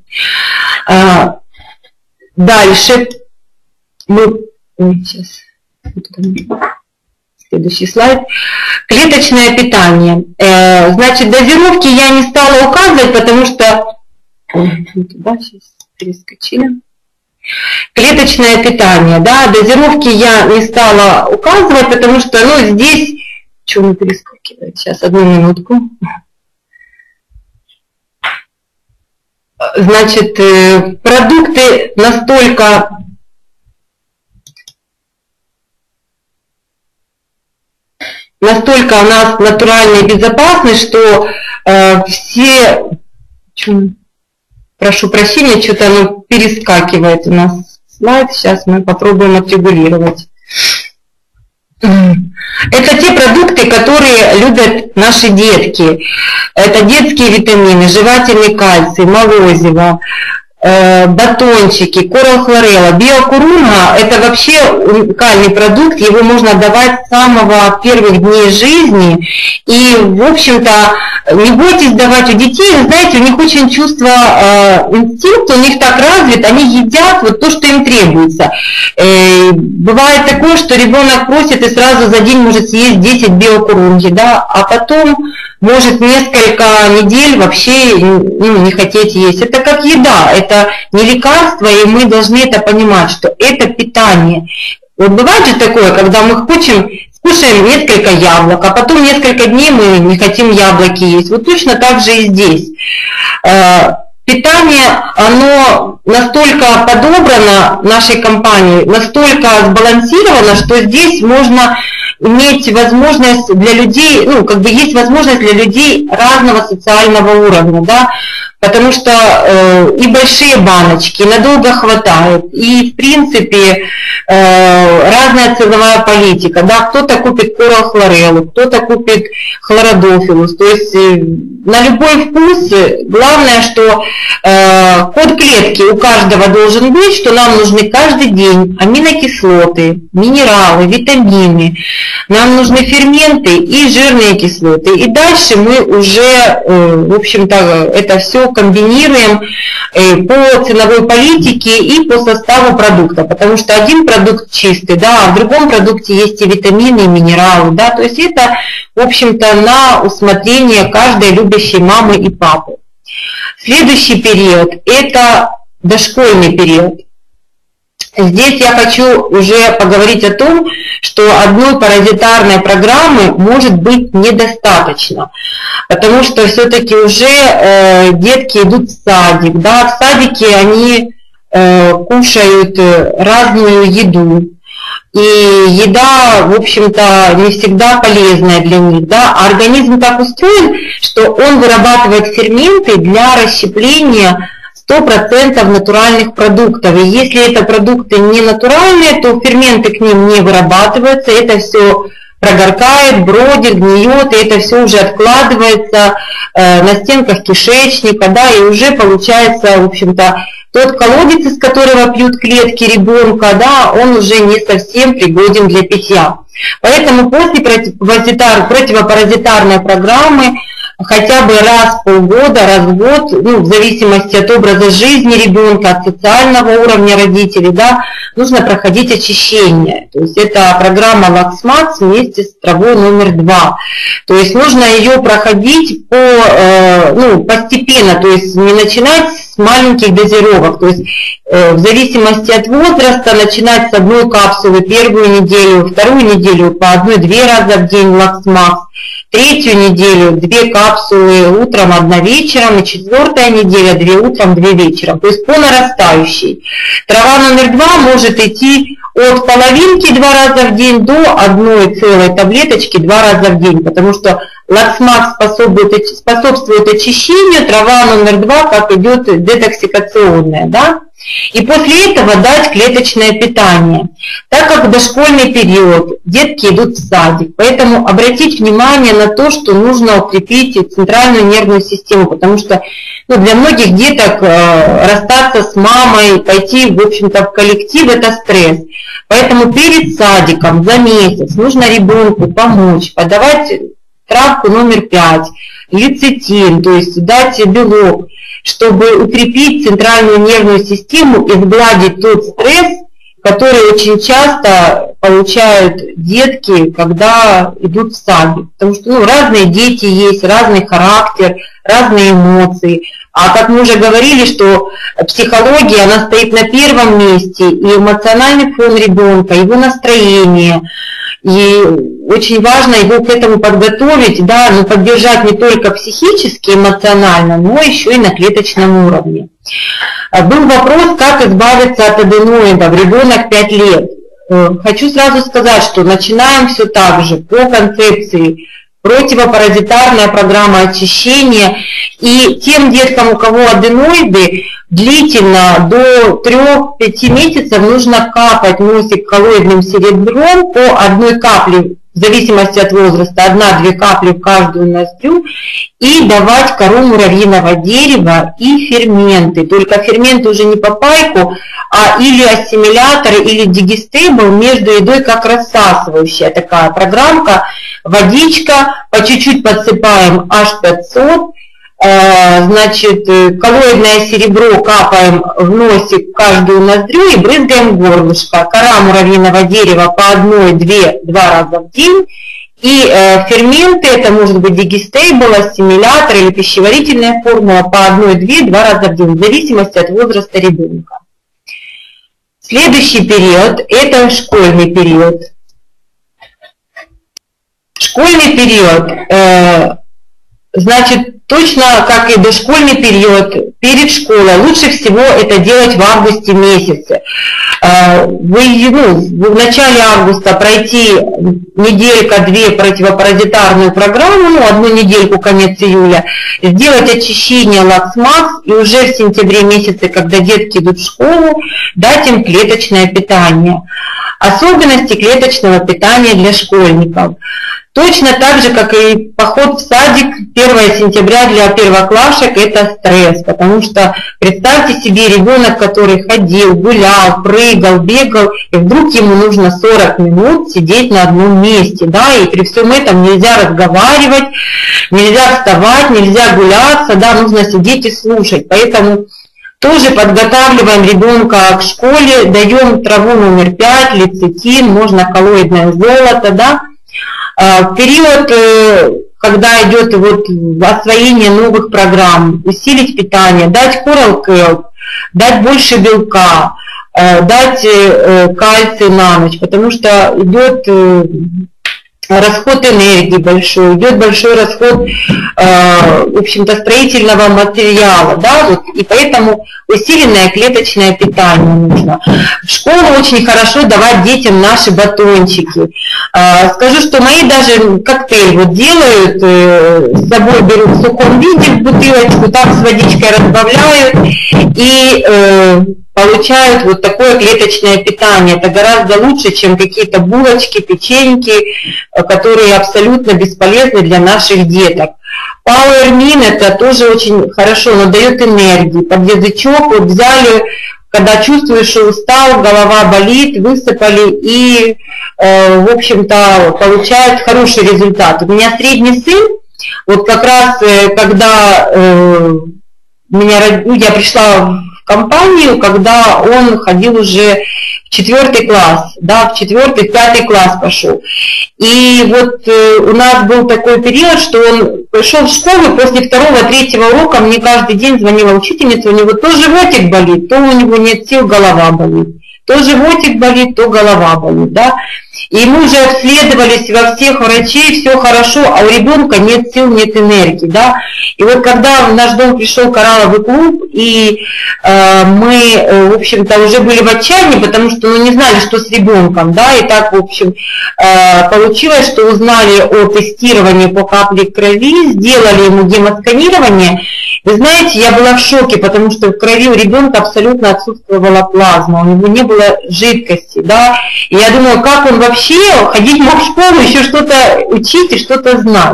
Дальше мы... Ой, сейчас. Следующий слайд. Клеточное питание. Значит, дозировки я не стала указывать, потому что... Да, сейчас перескочили. Клеточное питание, да, дозировки я не стала указывать, потому что, ну, здесь, что мы перескакиваем, сейчас, одну минутку. Значит, продукты настолько, настолько у нас натуральные и безопасны, что э, все, что, прошу прощения, что-то оно перескакивает у нас слайд, сейчас мы попробуем отрегулировать. Это те продукты, которые любят наши детки. Это детские витамины, жевательный кальций, молозиво, э, батончики, коралл-хлорелла. Биокурунга – это вообще уникальный продукт, его можно давать с самого первых дней жизни. И, в общем-то, не бойтесь давать у детей, знаете, у них очень чувство, э, инстинкт у них так развит, они едят вот то, что им требуется. Э, бывает такое, что ребенок просит и сразу за день может съесть десять биокурунги, да, а потом может несколько недель вообще ну, не хотеть есть. Это как еда, это не лекарство, и мы должны это понимать, что это питание. Вот бывает же такое, когда мы хотим, скушаем несколько яблок, а потом несколько дней мы не хотим яблоки есть. Вот точно так же и здесь. Питание, оно настолько подобрано нашей компанией, настолько сбалансировано, что здесь можно иметь возможность для людей, ну, как бы есть возможность для людей разного социального уровня, да, потому что э, и большие баночки, надолго хватает, и, в принципе, э, разная ценовая политика, да, кто-то купит коралл-хлореллу, кто-то купит хлородофилус, то есть э, на любой вкус, главное, что э, код клетки у каждого должен быть, что нам нужны каждый день аминокислоты, минералы, витамины, нам нужны ферменты и жирные кислоты. И дальше мы уже, э, в общем-то, это все комбинируем э, по ценовой политике и по составу продукта, потому что один продукт чистый, да, а в другом продукте есть и витамины, и минералы, да, то есть это, в общем-то, на усмотрение каждой любящей мамы и папы. Следующий период – это дошкольный период. Здесь я хочу уже поговорить о том, что одной паразитарной программы может быть недостаточно, потому что все-таки уже э, детки идут в садик, да, в садике они э, кушают разную еду, и еда, в общем-то, не всегда полезная для них, да, а организм так устроен, что он вырабатывает ферменты для расщепления сто процентов натуральных продуктов. И если это продукты не натуральные, то ферменты к ним не вырабатываются, это все прогоркает, бродит, гниет, и это все уже откладывается э, на стенках кишечника, да, и уже получается, в общем-то, тот колодец, из которого пьют клетки ребенка, да, он уже не совсем пригоден для питья. Поэтому после противопаразитарной программы хотя бы раз в полгода, раз в год, ну, в зависимости от образа жизни ребенка, от социального уровня родителей, да, нужно проходить очищение. То есть это программа LaxMax вместе с травой номер два. То есть нужно ее проходить по, э, ну, постепенно, то есть не начинать с маленьких дозировок. То есть э, в зависимости от возраста начинать с одной капсулы первую неделю, вторую неделю по одной-две раза в день LaxMax. Третью неделю две капсулы утром, одна вечером, и четвертая неделя две утром, две вечером. То есть по нарастающей. Трава номер два может идти от половинки два раза в день до одной целой таблеточки два раза в день, потому что LaxMax способствует, способствует очищению, трава номер два как идет детоксикационная, да. И после этого дать клеточное питание. Так как в дошкольный период детки идут в садик, поэтому обратить внимание на то, что нужно укрепить центральную нервную систему, потому что ну, для многих деток э, расстаться с мамой, пойти, в общем-то, в коллектив – это стресс. Поэтому перед садиком за месяц нужно ребенку помочь, подавать травку номер пять, лецитин, то есть дать белок, чтобы укрепить центральную нервную систему и сгладить тот стресс, который очень часто получают детки, когда идут в садик. Потому что ну, разные дети есть, разный характер, разные эмоции. А как мы уже говорили, что психология, она стоит на первом месте, и эмоциональный фон ребенка, его настроение. И очень важно его к этому подготовить, да, но поддержать не только психически, эмоционально, но еще и на клеточном уровне. Был вопрос, как избавиться от аденоидов, ребенок пять лет. Хочу сразу сказать, что начинаем все так же, по концепции противопаразитарная программа очищения. И тем деткам, у кого аденоиды, длительно до трёх-пяти месяцев нужно капать носик коллоидным серебром по одной капле, в зависимости от возраста, одна-две капли в каждую ноздрю, и давать кору муравьиного дерева и ферменты. Только ферменты уже не по пайку, а или ассимиляторы, или дигестейбл между едой, как рассасывающая такая программка, водичка, по чуть-чуть подсыпаем аш пятьсот, значит, коллоидное серебро капаем в носик, в каждую ноздрю и брызгаем в горлышко. Кора муравьиного дерева по одной-две-два раза в день. И э, ферменты, это может быть дигестейбл, ассимилятор или пищеварительная формула по одной-две-два раза в день, в зависимости от возраста ребенка. Следующий период – это школьный период. Школьный период, э, значит, точно как и дошкольный период, перед школой, лучше всего это делать в августе месяце. В, ну, в начале августа пройти неделька-две противопаразитарную программу, ну, одну недельку, конец июля, сделать очищение лакс-макс, и уже в сентябре месяце, когда детки идут в школу, дать им клеточное питание. Особенности клеточного питания для школьников. Точно так же, как и поход в садик первого сентября для первоклашек, это стресс, потому что представьте себе ребенок, который ходил, гулял, прыгал, бегал, и вдруг ему нужно сорок минут сидеть на одном месте, да, и при всем этом нельзя разговаривать, нельзя вставать, нельзя гуляться, да, нужно сидеть и слушать, поэтому тоже подготавливаем ребенка к школе, даем траву номер пять, лецитин, можно коллоидное золото, да. В период, когда идет вот освоение новых программ, усилить питание, дать Coral Kelp, дать больше белка, дать кальций на ночь, потому что идет расход энергии большой, идет большой расход, в общем-то, строительного материала, да, вот, и поэтому усиленное клеточное питание нужно. В школу очень хорошо давать детям наши батончики. Скажу, что мои даже коктейль вот делают, с собой берут в сухом виде в бутылочку, там с водичкой разбавляют и получают вот такое клеточное питание. Это гораздо лучше, чем какие-то булочки, печеньки, которые абсолютно бесполезны для наших деток. Power-Min это тоже очень хорошо, но дает энергии. Под язычок вот взяли, когда чувствуешь, что устал, голова болит, высыпали и, э, в общем-то, получают хороший результат. У меня средний сын, вот как раз, э, когда э, меня, ну, я пришла в компанию, когда он ходил уже в четвертый класс, да, в четвертый, в пятый класс пошел. И вот э, у нас был такой период, что он пришел в школу, после второго, третьего урока мне каждый день звонила учительница, у него то животик болит, то у него нет сил, голова болит, То животик болит, то голова болит, да. И мы уже обследовались во всех врачей, все хорошо, а у ребенка нет сил, нет энергии, да. И вот когда в наш дом пришел коралловый клуб, и э, мы, в общем-то, уже были в отчаянии, потому что ну, не знали, что с ребенком, да, и так, в общем, э, получилось, что узнали о тестировании по капле крови, сделали ему гемосканирование. Вы знаете, я была в шоке, потому что в крови у ребенка абсолютно отсутствовала плазма, у него не было жидкости, да, и я думала, как он вообще ходить мог в школу, еще что-то учить и что-то знать.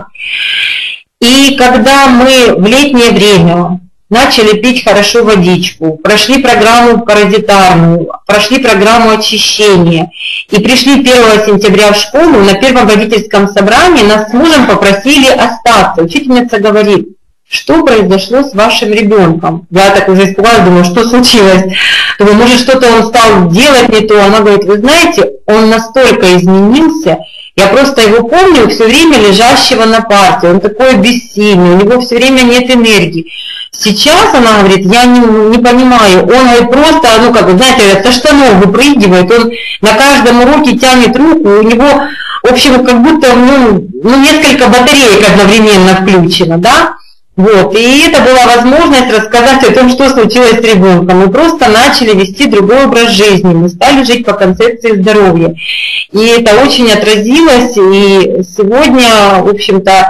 И когда мы в летнее время начали пить хорошо водичку, прошли программу паразитарную, прошли программу очищения и пришли первого сентября в школу, на первом родительском собрании нас с мужем попросили остаться. Учительница говорит: что произошло с вашим ребенком? Я так уже испугалась, думаю, что случилось? Думаю, может, что-то он стал делать не то. Она говорит: вы знаете, он настолько изменился, я просто его помню все время лежащего на парте, он такой бессильный, у него все время нет энергии. Сейчас, она говорит, я не, не понимаю, он говорит, просто, ну как, знаете, со штанов выпрыгивает, он на каждом уроке тянет руку, у него, в общем, как будто ну, ну, несколько батареек одновременно включено, да? Вот, и это была возможность рассказать о том, что случилось с ребенком. Мы просто начали вести другой образ жизни, мы стали жить по концепции здоровья. И это очень отразилось, и сегодня, в общем-то,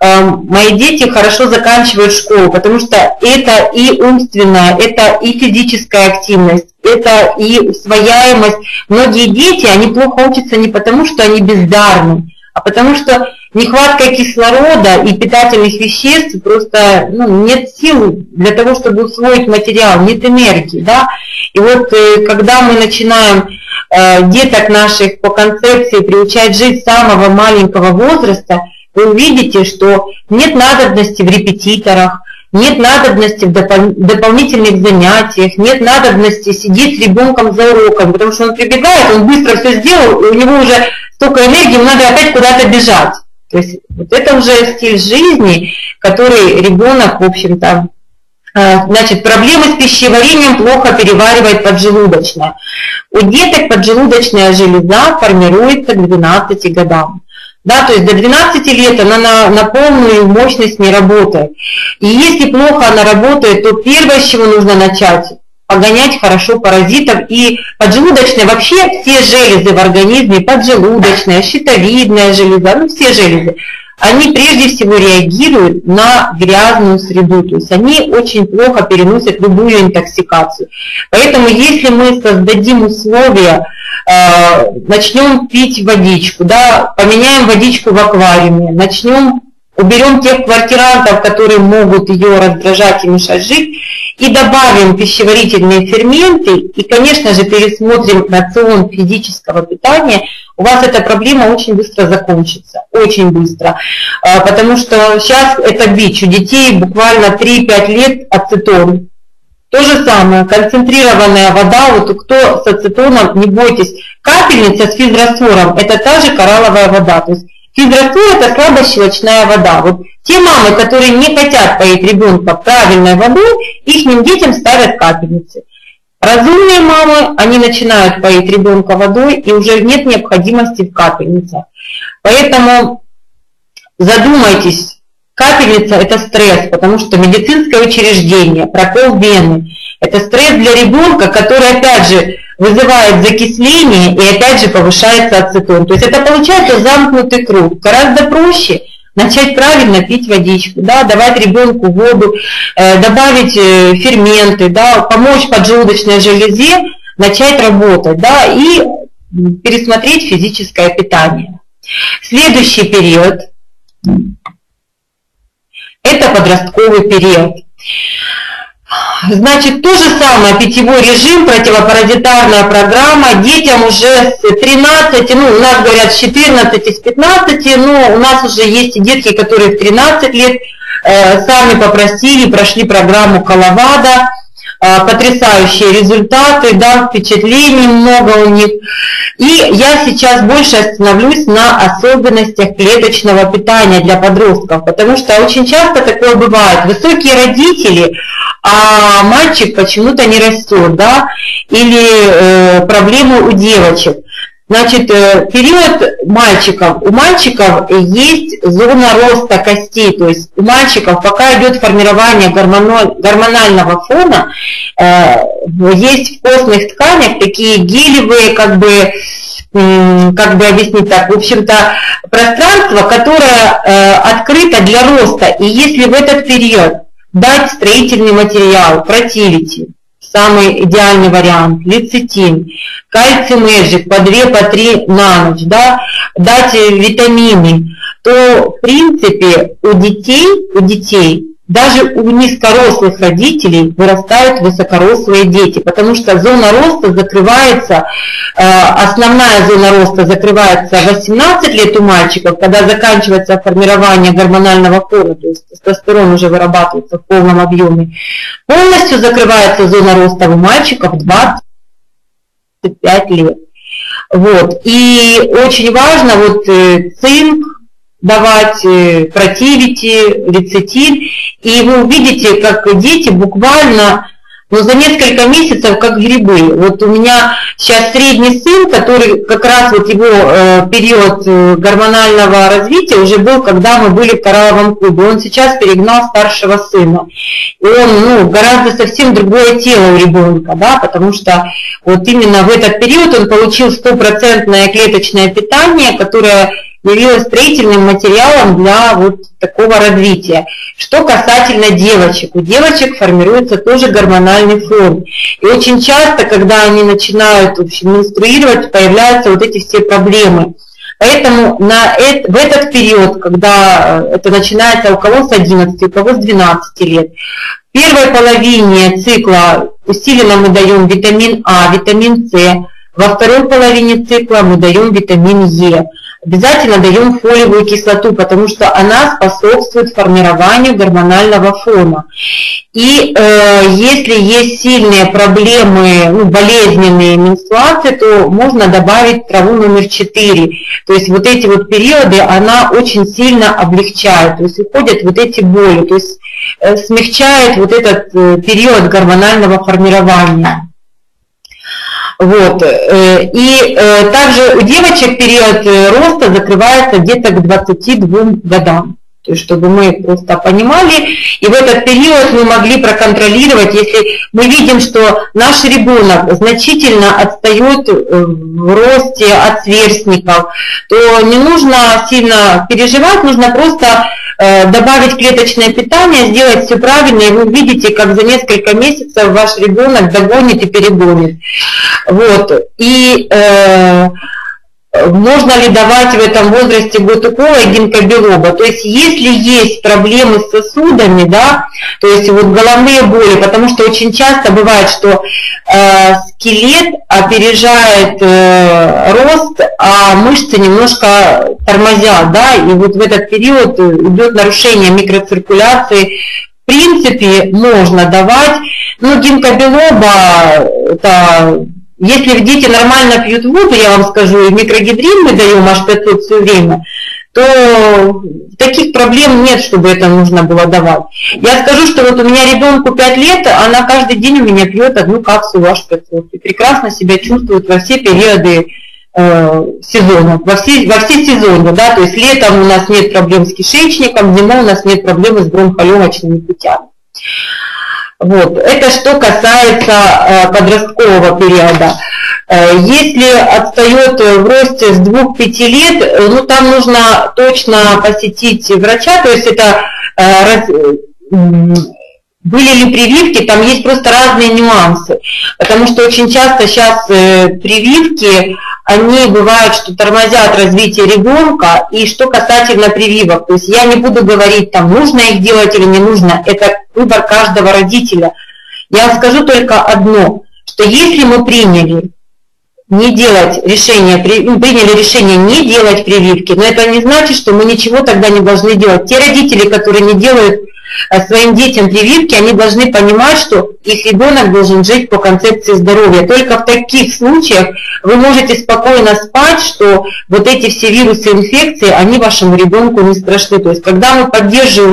мои дети хорошо заканчивают школу, потому что это и умственная, это и физическая активность, это и усвояемость. Многие дети, они плохо учатся не потому, что они бездарны, а потому что нехватка кислорода и питательных веществ, просто ну, нет сил для того, чтобы усвоить материал, нет энергии. Да? И вот когда мы начинаем э, деток наших по концепции приучать жить с самого маленького возраста, вы увидите, что нет надобности в репетиторах, нет надобности в допол дополнительных занятиях, нет надобности сидеть с ребенком за уроком, потому что он прибегает, он быстро все сделал, и у него уже столько энергии, ему надо опять куда-то бежать. То есть вот это уже стиль жизни, который ребенок, в общем-то, значит, проблемы с пищеварением, плохо переваривает поджелудочная. У деток поджелудочная железа формируется к двенадцати годам. Да, то есть до двенадцати лет она на, на полную мощность не работает. И если плохо она работает, то первое, с чего нужно начать, погонять хорошо паразитов. И поджелудочная, вообще все железы в организме, поджелудочная, щитовидная железа, ну все железы, они прежде всего реагируют на грязную среду, то есть они очень плохо переносят любую интоксикацию. Поэтому если мы создадим условия, э, начнем пить водичку, да, поменяем водичку в аквариуме, начнем, уберем тех квартирантов, которые могут ее раздражать и мешать жить, и добавим пищеварительные ферменты, и, конечно же, пересмотрим рацион физического питания, у вас эта проблема очень быстро закончится, очень быстро. Потому что сейчас это бич, у детей буквально три-пять лет ацетон. То же самое, концентрированная вода, вот кто с ацетоном, не бойтесь, капельница с физраствором, это та же коралловая вода. То есть физраствор – это слабощелочная вода. Вот те мамы, которые не хотят поить ребенка правильной водой, их детям ставят капельницы. Разумные мамы, они начинают поить ребенка водой, и уже нет необходимости в капельницах. Поэтому задумайтесь, капельница – это стресс, потому что медицинское учреждение, прокол вены – это стресс для ребенка, который, опять же, вызывает закисление и опять же повышается ацетон. То есть это получается замкнутый круг. Гораздо проще начать правильно пить водичку, да, давать ребенку воду, э, добавить э, ферменты, да, помочь поджелудочной железе начать работать, да, и пересмотреть физическое питание. Следующий период – это подростковый период. Значит, то же самое, питьевой режим, противопаразитарная программа, детям уже с тринадцати, ну, у нас говорят с четырнадцати, с пятнадцати, но у нас уже есть и детки, которые в тринадцать лет э, сами попросили, прошли программу Коловадо, э, потрясающие результаты, да, впечатлений много у них. И я сейчас больше остановлюсь на особенностях клеточного питания для подростков, потому что очень часто такое бывает. Высокие родители, а мальчик почему-то не растет, да, или э, проблемы у девочек. Значит, период мальчиков. У мальчиков есть зона роста костей, то есть у мальчиков, пока идет формирование гормонального фона, есть в костных тканях такие гелевые, как бы, как бы объяснить так, в общем-то, пространство, которое открыто для роста. И если в этот период дать строительный материал, противити, самый идеальный вариант, лецитин, кальций мэджик по два, по три на ночь, да, дать витамины, то в принципе у детей, у детей, даже у низкорослых родителей вырастают высокорослые дети, потому что зона роста закрывается, основная зона роста закрывается в восемнадцать лет у мальчиков, когда заканчивается формирование гормонального фона, то есть тестостерон уже вырабатывается в полном объеме. Полностью закрывается зона роста у мальчиков в двадцать пять лет. Вот. И очень важно вот цинк давать, противити, лецитин, и вы увидите, как дети буквально, ну, за несколько месяцев как грибы. Вот у меня сейчас средний сын, который как раз вот его э, период гормонального развития уже был, когда мы были в коралловом клубе. Он сейчас перегнал старшего сына. И он, ну, гораздо совсем другое тело у ребенка, да, потому что вот именно в этот период он получил стопроцентное клеточное питание, которое явилось строительным материалом для вот такого развития. Что касательно девочек, у девочек формируется тоже гормональный фон. И очень часто, когда они начинают, в общем, менструировать, появляются вот эти все проблемы. Поэтому на это, в этот период, когда это начинается у кого с одиннадцати, у кого с двенадцати лет, в первой половине цикла усиленно мы даем витамин А, витамин С, во второй половине цикла мы даем витамин Е. Обязательно даем фолиевую кислоту, потому что она способствует формированию гормонального фона. И э, если есть сильные проблемы, ну, болезненные менструации, то можно добавить траву номер четыре. То есть вот эти вот периоды она очень сильно облегчает, то есть уходят вот эти боли, то есть э, смягчает вот этот э, период гормонального формирования. Вот. И также у девочек период роста закрывается где-то к двадцати двум годам. То есть, чтобы мы просто понимали, и в этот период мы могли проконтролировать, если мы видим, что наш ребенок значительно отстает в росте от сверстников, то не нужно сильно переживать, нужно просто добавить клеточное питание, сделать все правильно, и вы увидите, как за несколько месяцев ваш ребенок догонит и перегонит. Вот. И э, можно ли давать в этом возрасте гутукола и гинкобилоба? То есть если есть проблемы с сосудами, да, то есть вот головные боли, потому что очень часто бывает, что э, скелет опережает э, рост, а мышцы немножко тормозят, да, и вот в этот период идет нарушение микроциркуляции. В принципе, можно давать, но гинкобилоба, это... Если дети нормально пьют воду, я вам скажу, и микрогидрин мы даем аж пятьсот все время, то таких проблем нет, чтобы это нужно было давать. Я скажу, что вот у меня ребенку пять лет, она каждый день у меня пьет одну капсулу аш пятьсот и прекрасно себя чувствует во все периоды э, сезона, во все, во все сезоны, да, то есть летом у нас нет проблем с кишечником, зимой у нас нет проблем с бронхолегочными путями. Вот. Это что касается э, подросткового периода. Э, если отстает в росте с двух-пяти лет, э, ну там нужно точно посетить врача, то есть это э, раз, э, были ли прививки, там есть просто разные нюансы, потому что очень часто сейчас э, прививки, они бывают, что тормозят развитие ребенка, и что касательно прививок, то есть я не буду говорить, там, нужно их делать или не нужно, это выбор каждого родителя. Я скажу только одно, что если мы приняли не делать решение, приняли решение не делать прививки, но это не значит, что мы ничего тогда не должны делать. Те родители, которые не делают своим детям прививки, они должны понимать, что их ребенок должен жить по концепции здоровья. Только в таких случаях вы можете спокойно спать, что вот эти все вирусы инфекции, они вашему ребенку не страшны. То есть когда мы поддерживаем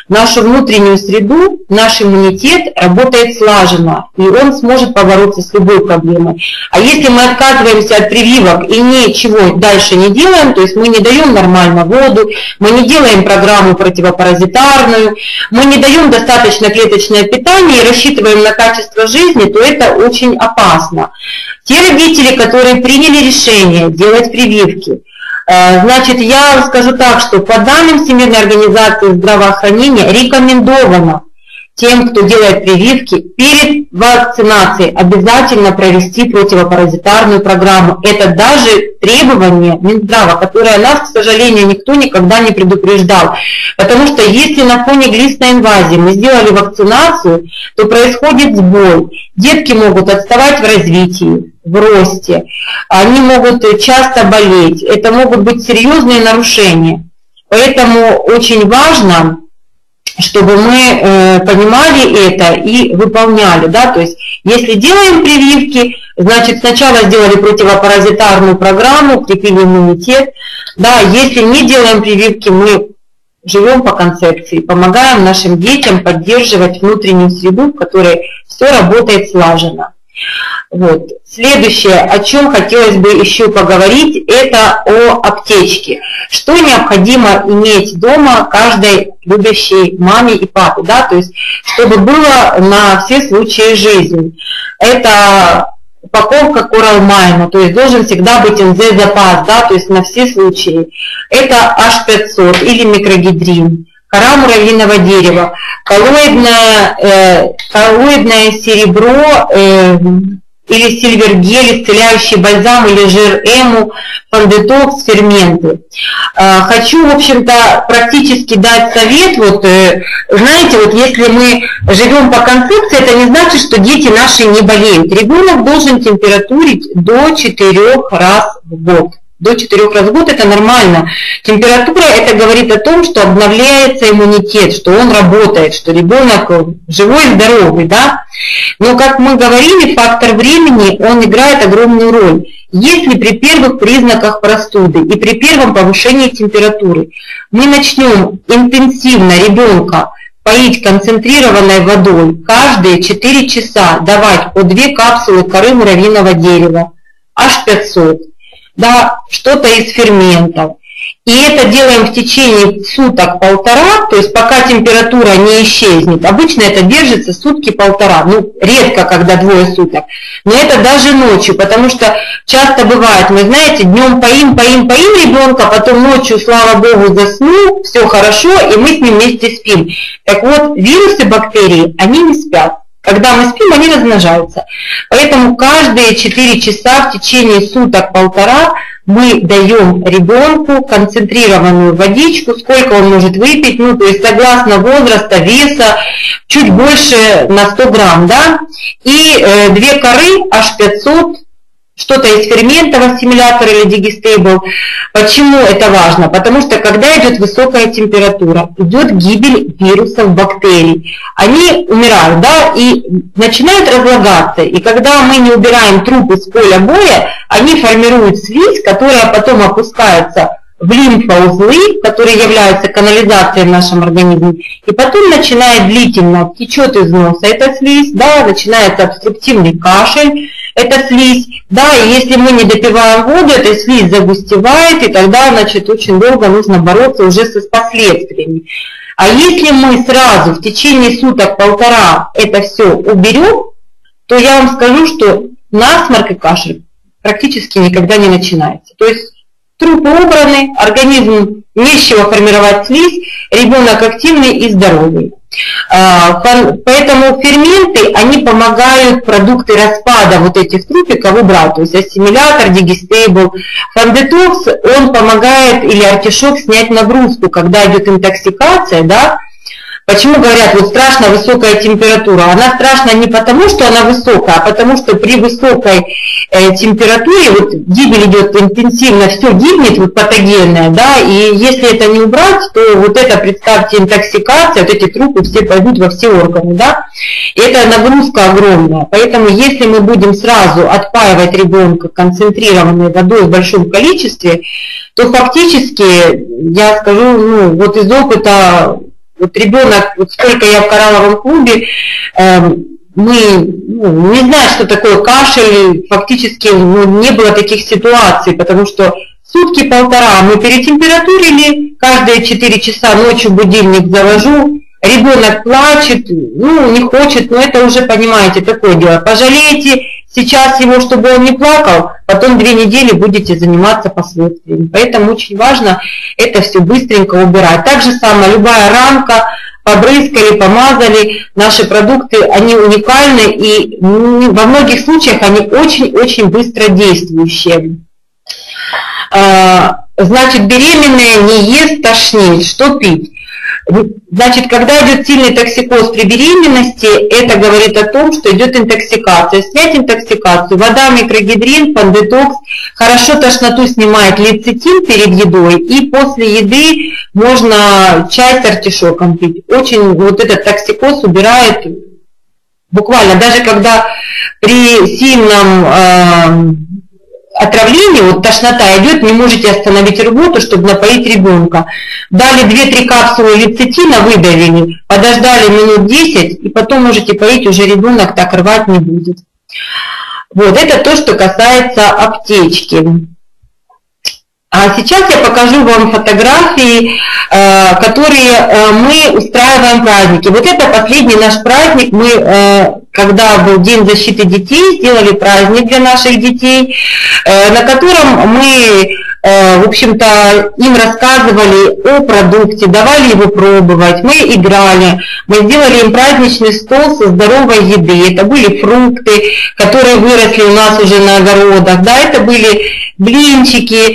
нашу внутреннюю среду, наш иммунитет работает слаженно, и он сможет побороться с любой проблемой. А если мы отказываемся от прививок и ничего дальше не делаем, то есть мы не даем нормально воду, мы не делаем программу противопаразитарную, мы не даем достаточно клеточное питание и рассчитываем на качество жизни, то это очень опасно. Те родители, которые приняли решение делать прививки, значит, я скажу так, что по данным Всемирной организации здравоохранения рекомендовано тем, кто делает прививки, перед вакцинацией обязательно провести противопаразитарную программу. Это даже требование Минздрава, которое нас, к сожалению, никто никогда не предупреждал. Потому что если на фоне глистной инвазии мы сделали вакцинацию, то происходит сбой. Детки могут отставать в развитии, в росте, они могут часто болеть, это могут быть серьезные нарушения. Поэтому очень важно, чтобы мы э, понимали это и выполняли, да, то есть если делаем прививки, значит сначала сделали противопаразитарную программу, укрепили иммунитет, да, если не делаем прививки, мы живем по концепции, помогаем нашим детям поддерживать внутреннюю среду, в которой все работает слаженно. Вот. Следующее, о чем хотелось бы еще поговорить, это о аптечке. Что необходимо иметь дома каждой любящей маме и папе, да, то есть чтобы было на все случаи жизни. Это упаковка Коралмайна, то есть должен всегда быть эн зэ-запас, да, то есть на все случаи. Это аш пятьсот или микрогидрин, кора муравьиного дерева, коллоидное, э, коллоидное серебро э, или сильвергель, исцеляющий бальзам или жир эму, фондетокс, ферменты. Э, хочу, в общем-то, практически дать совет. Вот, э, знаете, вот если мы живем по концепции, это не значит, что дети наши не болеют. Ребенок должен температурить до четырёх раз в год. До четырёх раз в год это нормально. Температура это говорит о том, что обновляется иммунитет, что он работает, что ребенок живой и здоровый, да. Но, как мы говорили, фактор времени, он играет огромную роль. Если при первых признаках простуды и при первом повышении температуры мы начнем интенсивно ребенка поить концентрированной водой каждые четыре часа, давать по две капсулы коры муравьиного дерева, аш пятьсот, да, что-то из ферментов. И это делаем в течение суток-полтора, то есть пока температура не исчезнет. Обычно это держится сутки-полтора, ну редко, когда двое суток. Но это даже ночью, потому что часто бывает, мы знаете, днем поим, поим, поим ребенка, потом ночью, слава богу, заснул, все хорошо, и мы с ним вместе спим. Так вот, вирусы, бактерии, они не спят. Когда мы спим, они размножаются. Поэтому каждые четыре часа в течение суток-полтора мы даем ребенку концентрированную водичку, сколько он может выпить, ну, то есть согласно возраста, веса, чуть больше на сто грамм, да, и э, две коры, аш пятьсот, что-то из ферментов, ассимилятор или дигестейбл. Почему это важно? Потому что когда идет высокая температура, идет гибель вирусов, бактерий. Они умирают, да, и начинают разлагаться. И когда мы не убираем трупы с поля боя, они формируют слизь, которая потом опускается в лимфоузлы, которые являются канализацией в нашем организме, и потом начинает длительно течет из носа эта слизь, да, начинается обструктивный кашель, эта слизь, да, и если мы не допиваем воду, эта слизь загустевает, и тогда, значит, очень долго нужно бороться уже с последствиями. А если мы сразу в течение суток-полтора это все уберем, то я вам скажу, что насморк и кашель практически никогда не начинается. То есть трупы убраны, организм не с чего формировать слизь, ребенок активный и здоровый. Поэтому ферменты, они помогают продукты распада вот этих трупиков убрать, то есть ассимилятор, дигестейбл. Фондетокс, он помогает, или артишок, снять нагрузку, когда идет интоксикация, да. Почему говорят, вот страшно высокая температура? Она страшна не потому, что она высокая, а потому что при высокой э, температуре вот гибель идет интенсивно, все гибнет, вот патогенное, да, и если это не убрать, то вот это, представьте, интоксикация, вот эти трупы все пойдут во все органы, да, и это нагрузка огромная. Поэтому если мы будем сразу отпаивать ребенка концентрированной водой в большом количестве, то фактически, я скажу, ну, вот из опыта Вот ребенок, вот сколько я в коралловом клубе, э, мы ну, не знаем, что такое кашель, фактически ну, не было таких ситуаций, потому что сутки-полтора мы перетемпературили, каждые четыре часа ночью будильник завожу, ребенок плачет, ну, не хочет, но это уже, понимаете, такое дело. Пожалейте сейчас его, чтобы он не плакал, потом две недели будете заниматься последствиями. Поэтому очень важно это все быстренько убирать. Так же самое, любая рамка, побрызгали, помазали, наши продукты, они уникальны, и во многих случаях они очень-очень быстро действующие. Значит, беременная не ест, тошнит, что пить? Значит, когда идет сильный токсикоз при беременности, это говорит о том, что идет интоксикация. Снять интоксикацию, вода, микрогидрин, пандетокс, хорошо тошноту снимает лецитин перед едой, и после еды можно чай с артишоком пить. Очень вот этот токсикоз убирает буквально, даже когда при сильном э, отравление, вот тошнота идет, не можете остановить рвоту, чтобы напоить ребенка. Дали две-три капсулы лецитина, выдавили, подождали минут десять, и потом можете поить, уже ребенок так рвать не будет. Вот, это то, что касается аптечки. А сейчас я покажу вам фотографии, которые мы устраиваем праздники. Вот это последний наш праздник. Мы, когда был День защиты детей, сделали праздник для наших детей, на котором мы, в общем-то, им рассказывали о продукте, давали его пробовать, мы играли, мы сделали им праздничный стол со здоровой еды. Это были фрукты, которые выросли у нас уже на огородах, да, это были блинчики,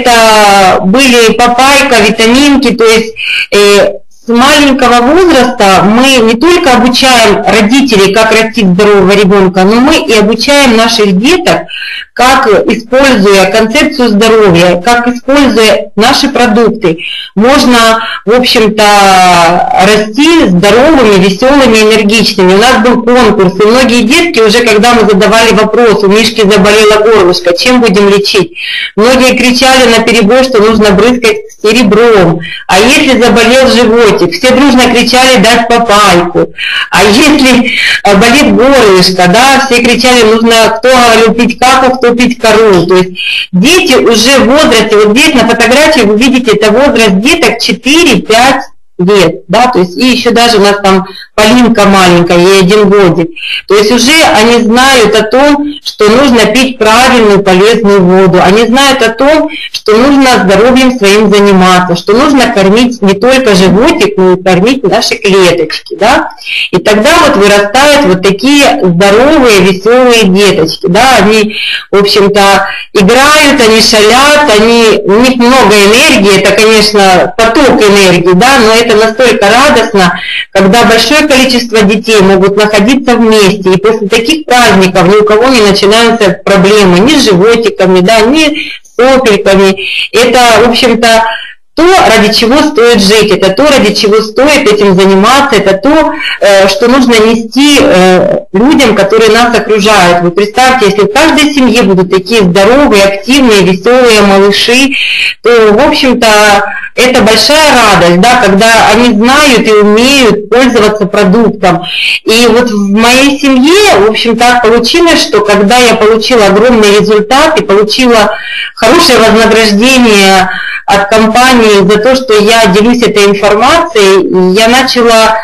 это были папайка, витаминки, то есть э, с маленького возраста мы не только обучаем родителей, как растить здорового ребенка, но мы и обучаем наших деток, как, используя концепцию здоровья, как используя наши продукты, можно, в общем-то, расти здоровыми, веселыми, энергичными. У нас был конкурс, и многие детки уже, когда мы задавали вопрос, у Мишки заболело горлышко, чем будем лечить? Многие кричали наперебой, что нужно брызгать серебром. А если заболел животик, все дружно кричали дать папайку. А если болит горлышко, да, все кричали, нужно кто говорил пить каку, кто пить кору. То есть дети уже в возрасте, вот здесь на фотографии вы видите, это возраст деток четыре-пять лет, да, то есть и еще даже у нас там Полинка маленькая, ей один годик. То есть уже они знают о том, что нужно пить правильную полезную воду. Они знают о том, что нужно здоровьем своим заниматься, что нужно кормить не только животик, но и кормить наши клеточки, да. И тогда вот вырастают вот такие здоровые, веселые деточки, да. Они, в общем-то, играют, они шалят, они, у них много энергии, это, конечно, поток энергии, да, но это настолько радостно, когда большое количество детей могут находиться вместе, и после таких праздников ни у кого не начинаются проблемы ни с животиками, да, ни с сопельками. Это, в общем-то, то, ради чего стоит жить, это то, ради чего стоит этим заниматься, это то, что нужно нести людям, которые нас окружают. Вы представьте, если в каждой семье будут такие здоровые, активные, веселые малыши, то, в общем-то, это большая радость, да, когда они знают и умеют пользоваться продуктом. И вот в моей семье, в общем, так получилось, что когда я получила огромный результат и получила хорошее вознаграждение от компании за то, что я делюсь этой информацией, я начала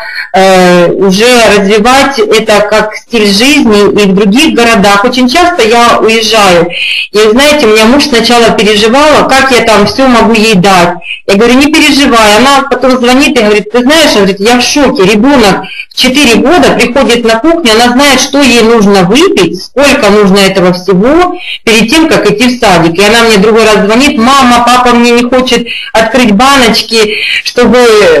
э, уже развивать это как стиль жизни и в других городах. Очень часто я уезжаю, и знаете, у меня муж сначала переживал, как я там все могу ей дать. Я говорю, не переживай. Она потом звонит и говорит, ты знаешь, говорит, я в шоке, ребенок в четыре года приходит на кухню, она знает, что ей нужно выпить, сколько нужно этого всего перед тем, как идти в садик. И она мне другой раз звонит, мама, папа мне не хочет открыть баночки, чтобы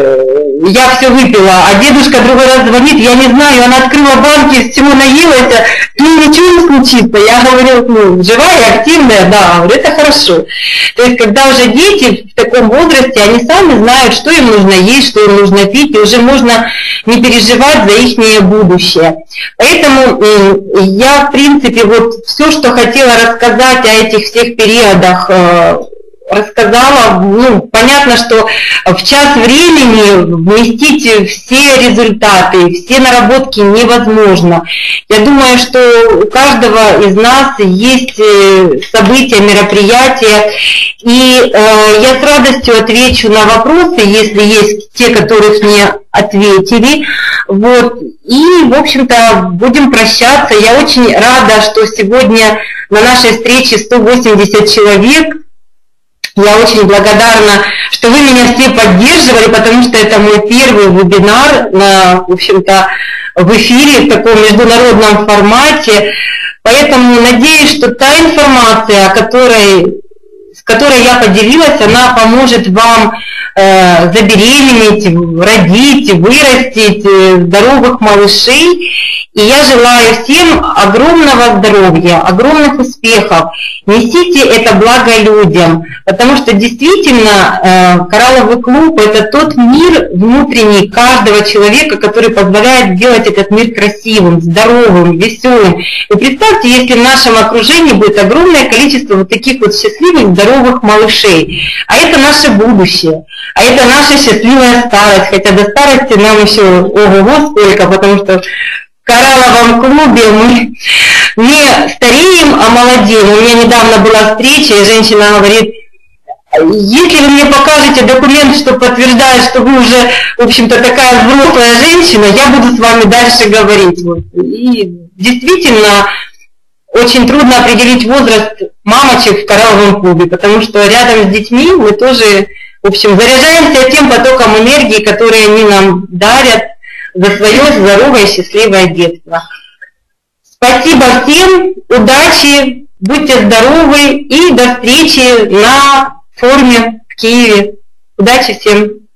я все выпила. А дедушка другой раз звонит, я не знаю, она открыла банки, всего наелась, и ничего не случится. Я говорю, ну, живая и активная, да, говорю, это хорошо. То есть, когда уже дети в таком возрасте, они сами знают, что им нужно есть, что им нужно пить, и уже можно не переживать за их будущее. Поэтому я, в принципе, вот все, что хотела рассказать о этих всех периодах рассказала. Ну, понятно, что в час времени вместить все результаты, все наработки невозможно. Я думаю, что у каждого из нас есть события, мероприятия, и э, я с радостью отвечу на вопросы, если есть те, которых не ответили. Вот. И, в общем-то, будем прощаться. Я очень рада, что сегодня на нашей встрече сто восемьдесят человек. Я очень благодарна, что вы меня все поддерживали, потому что это мой первый вебинар, на, в общем-то, в эфире, в таком международном формате. Поэтому надеюсь, что та информация, о которой, с которой я поделилась, она поможет вам э, забеременеть, родить, вырастить э, здоровых малышей. И я желаю всем огромного здоровья, огромных успехов. Несите это благо людям, потому что действительно э, коралловый клуб – это тот мир внутренний каждого человека, который позволяет сделать этот мир красивым, здоровым, веселым. И представьте, если в нашем окружении будет огромное количество вот таких вот счастливых, здоровых малышей. А это наше будущее, а это наша счастливая старость, хотя до старости нам еще ого-го сколько, потому что в коралловом клубе мы не стареем, а молодеем. У меня недавно была встреча, и женщина говорит: если вы мне покажете документ, что подтверждает, что вы уже, в общем-то, такая взрослая женщина, я буду с вами дальше говорить. Вот. И действительно, очень трудно определить возраст мамочек в коралловом клубе, потому что рядом с детьми мы тоже, в общем, заряжаемся тем потоком энергии, который они нам дарят за свое здоровое и счастливое детство. Спасибо всем, удачи, будьте здоровы и до встречи на форуме в Киеве. Удачи всем!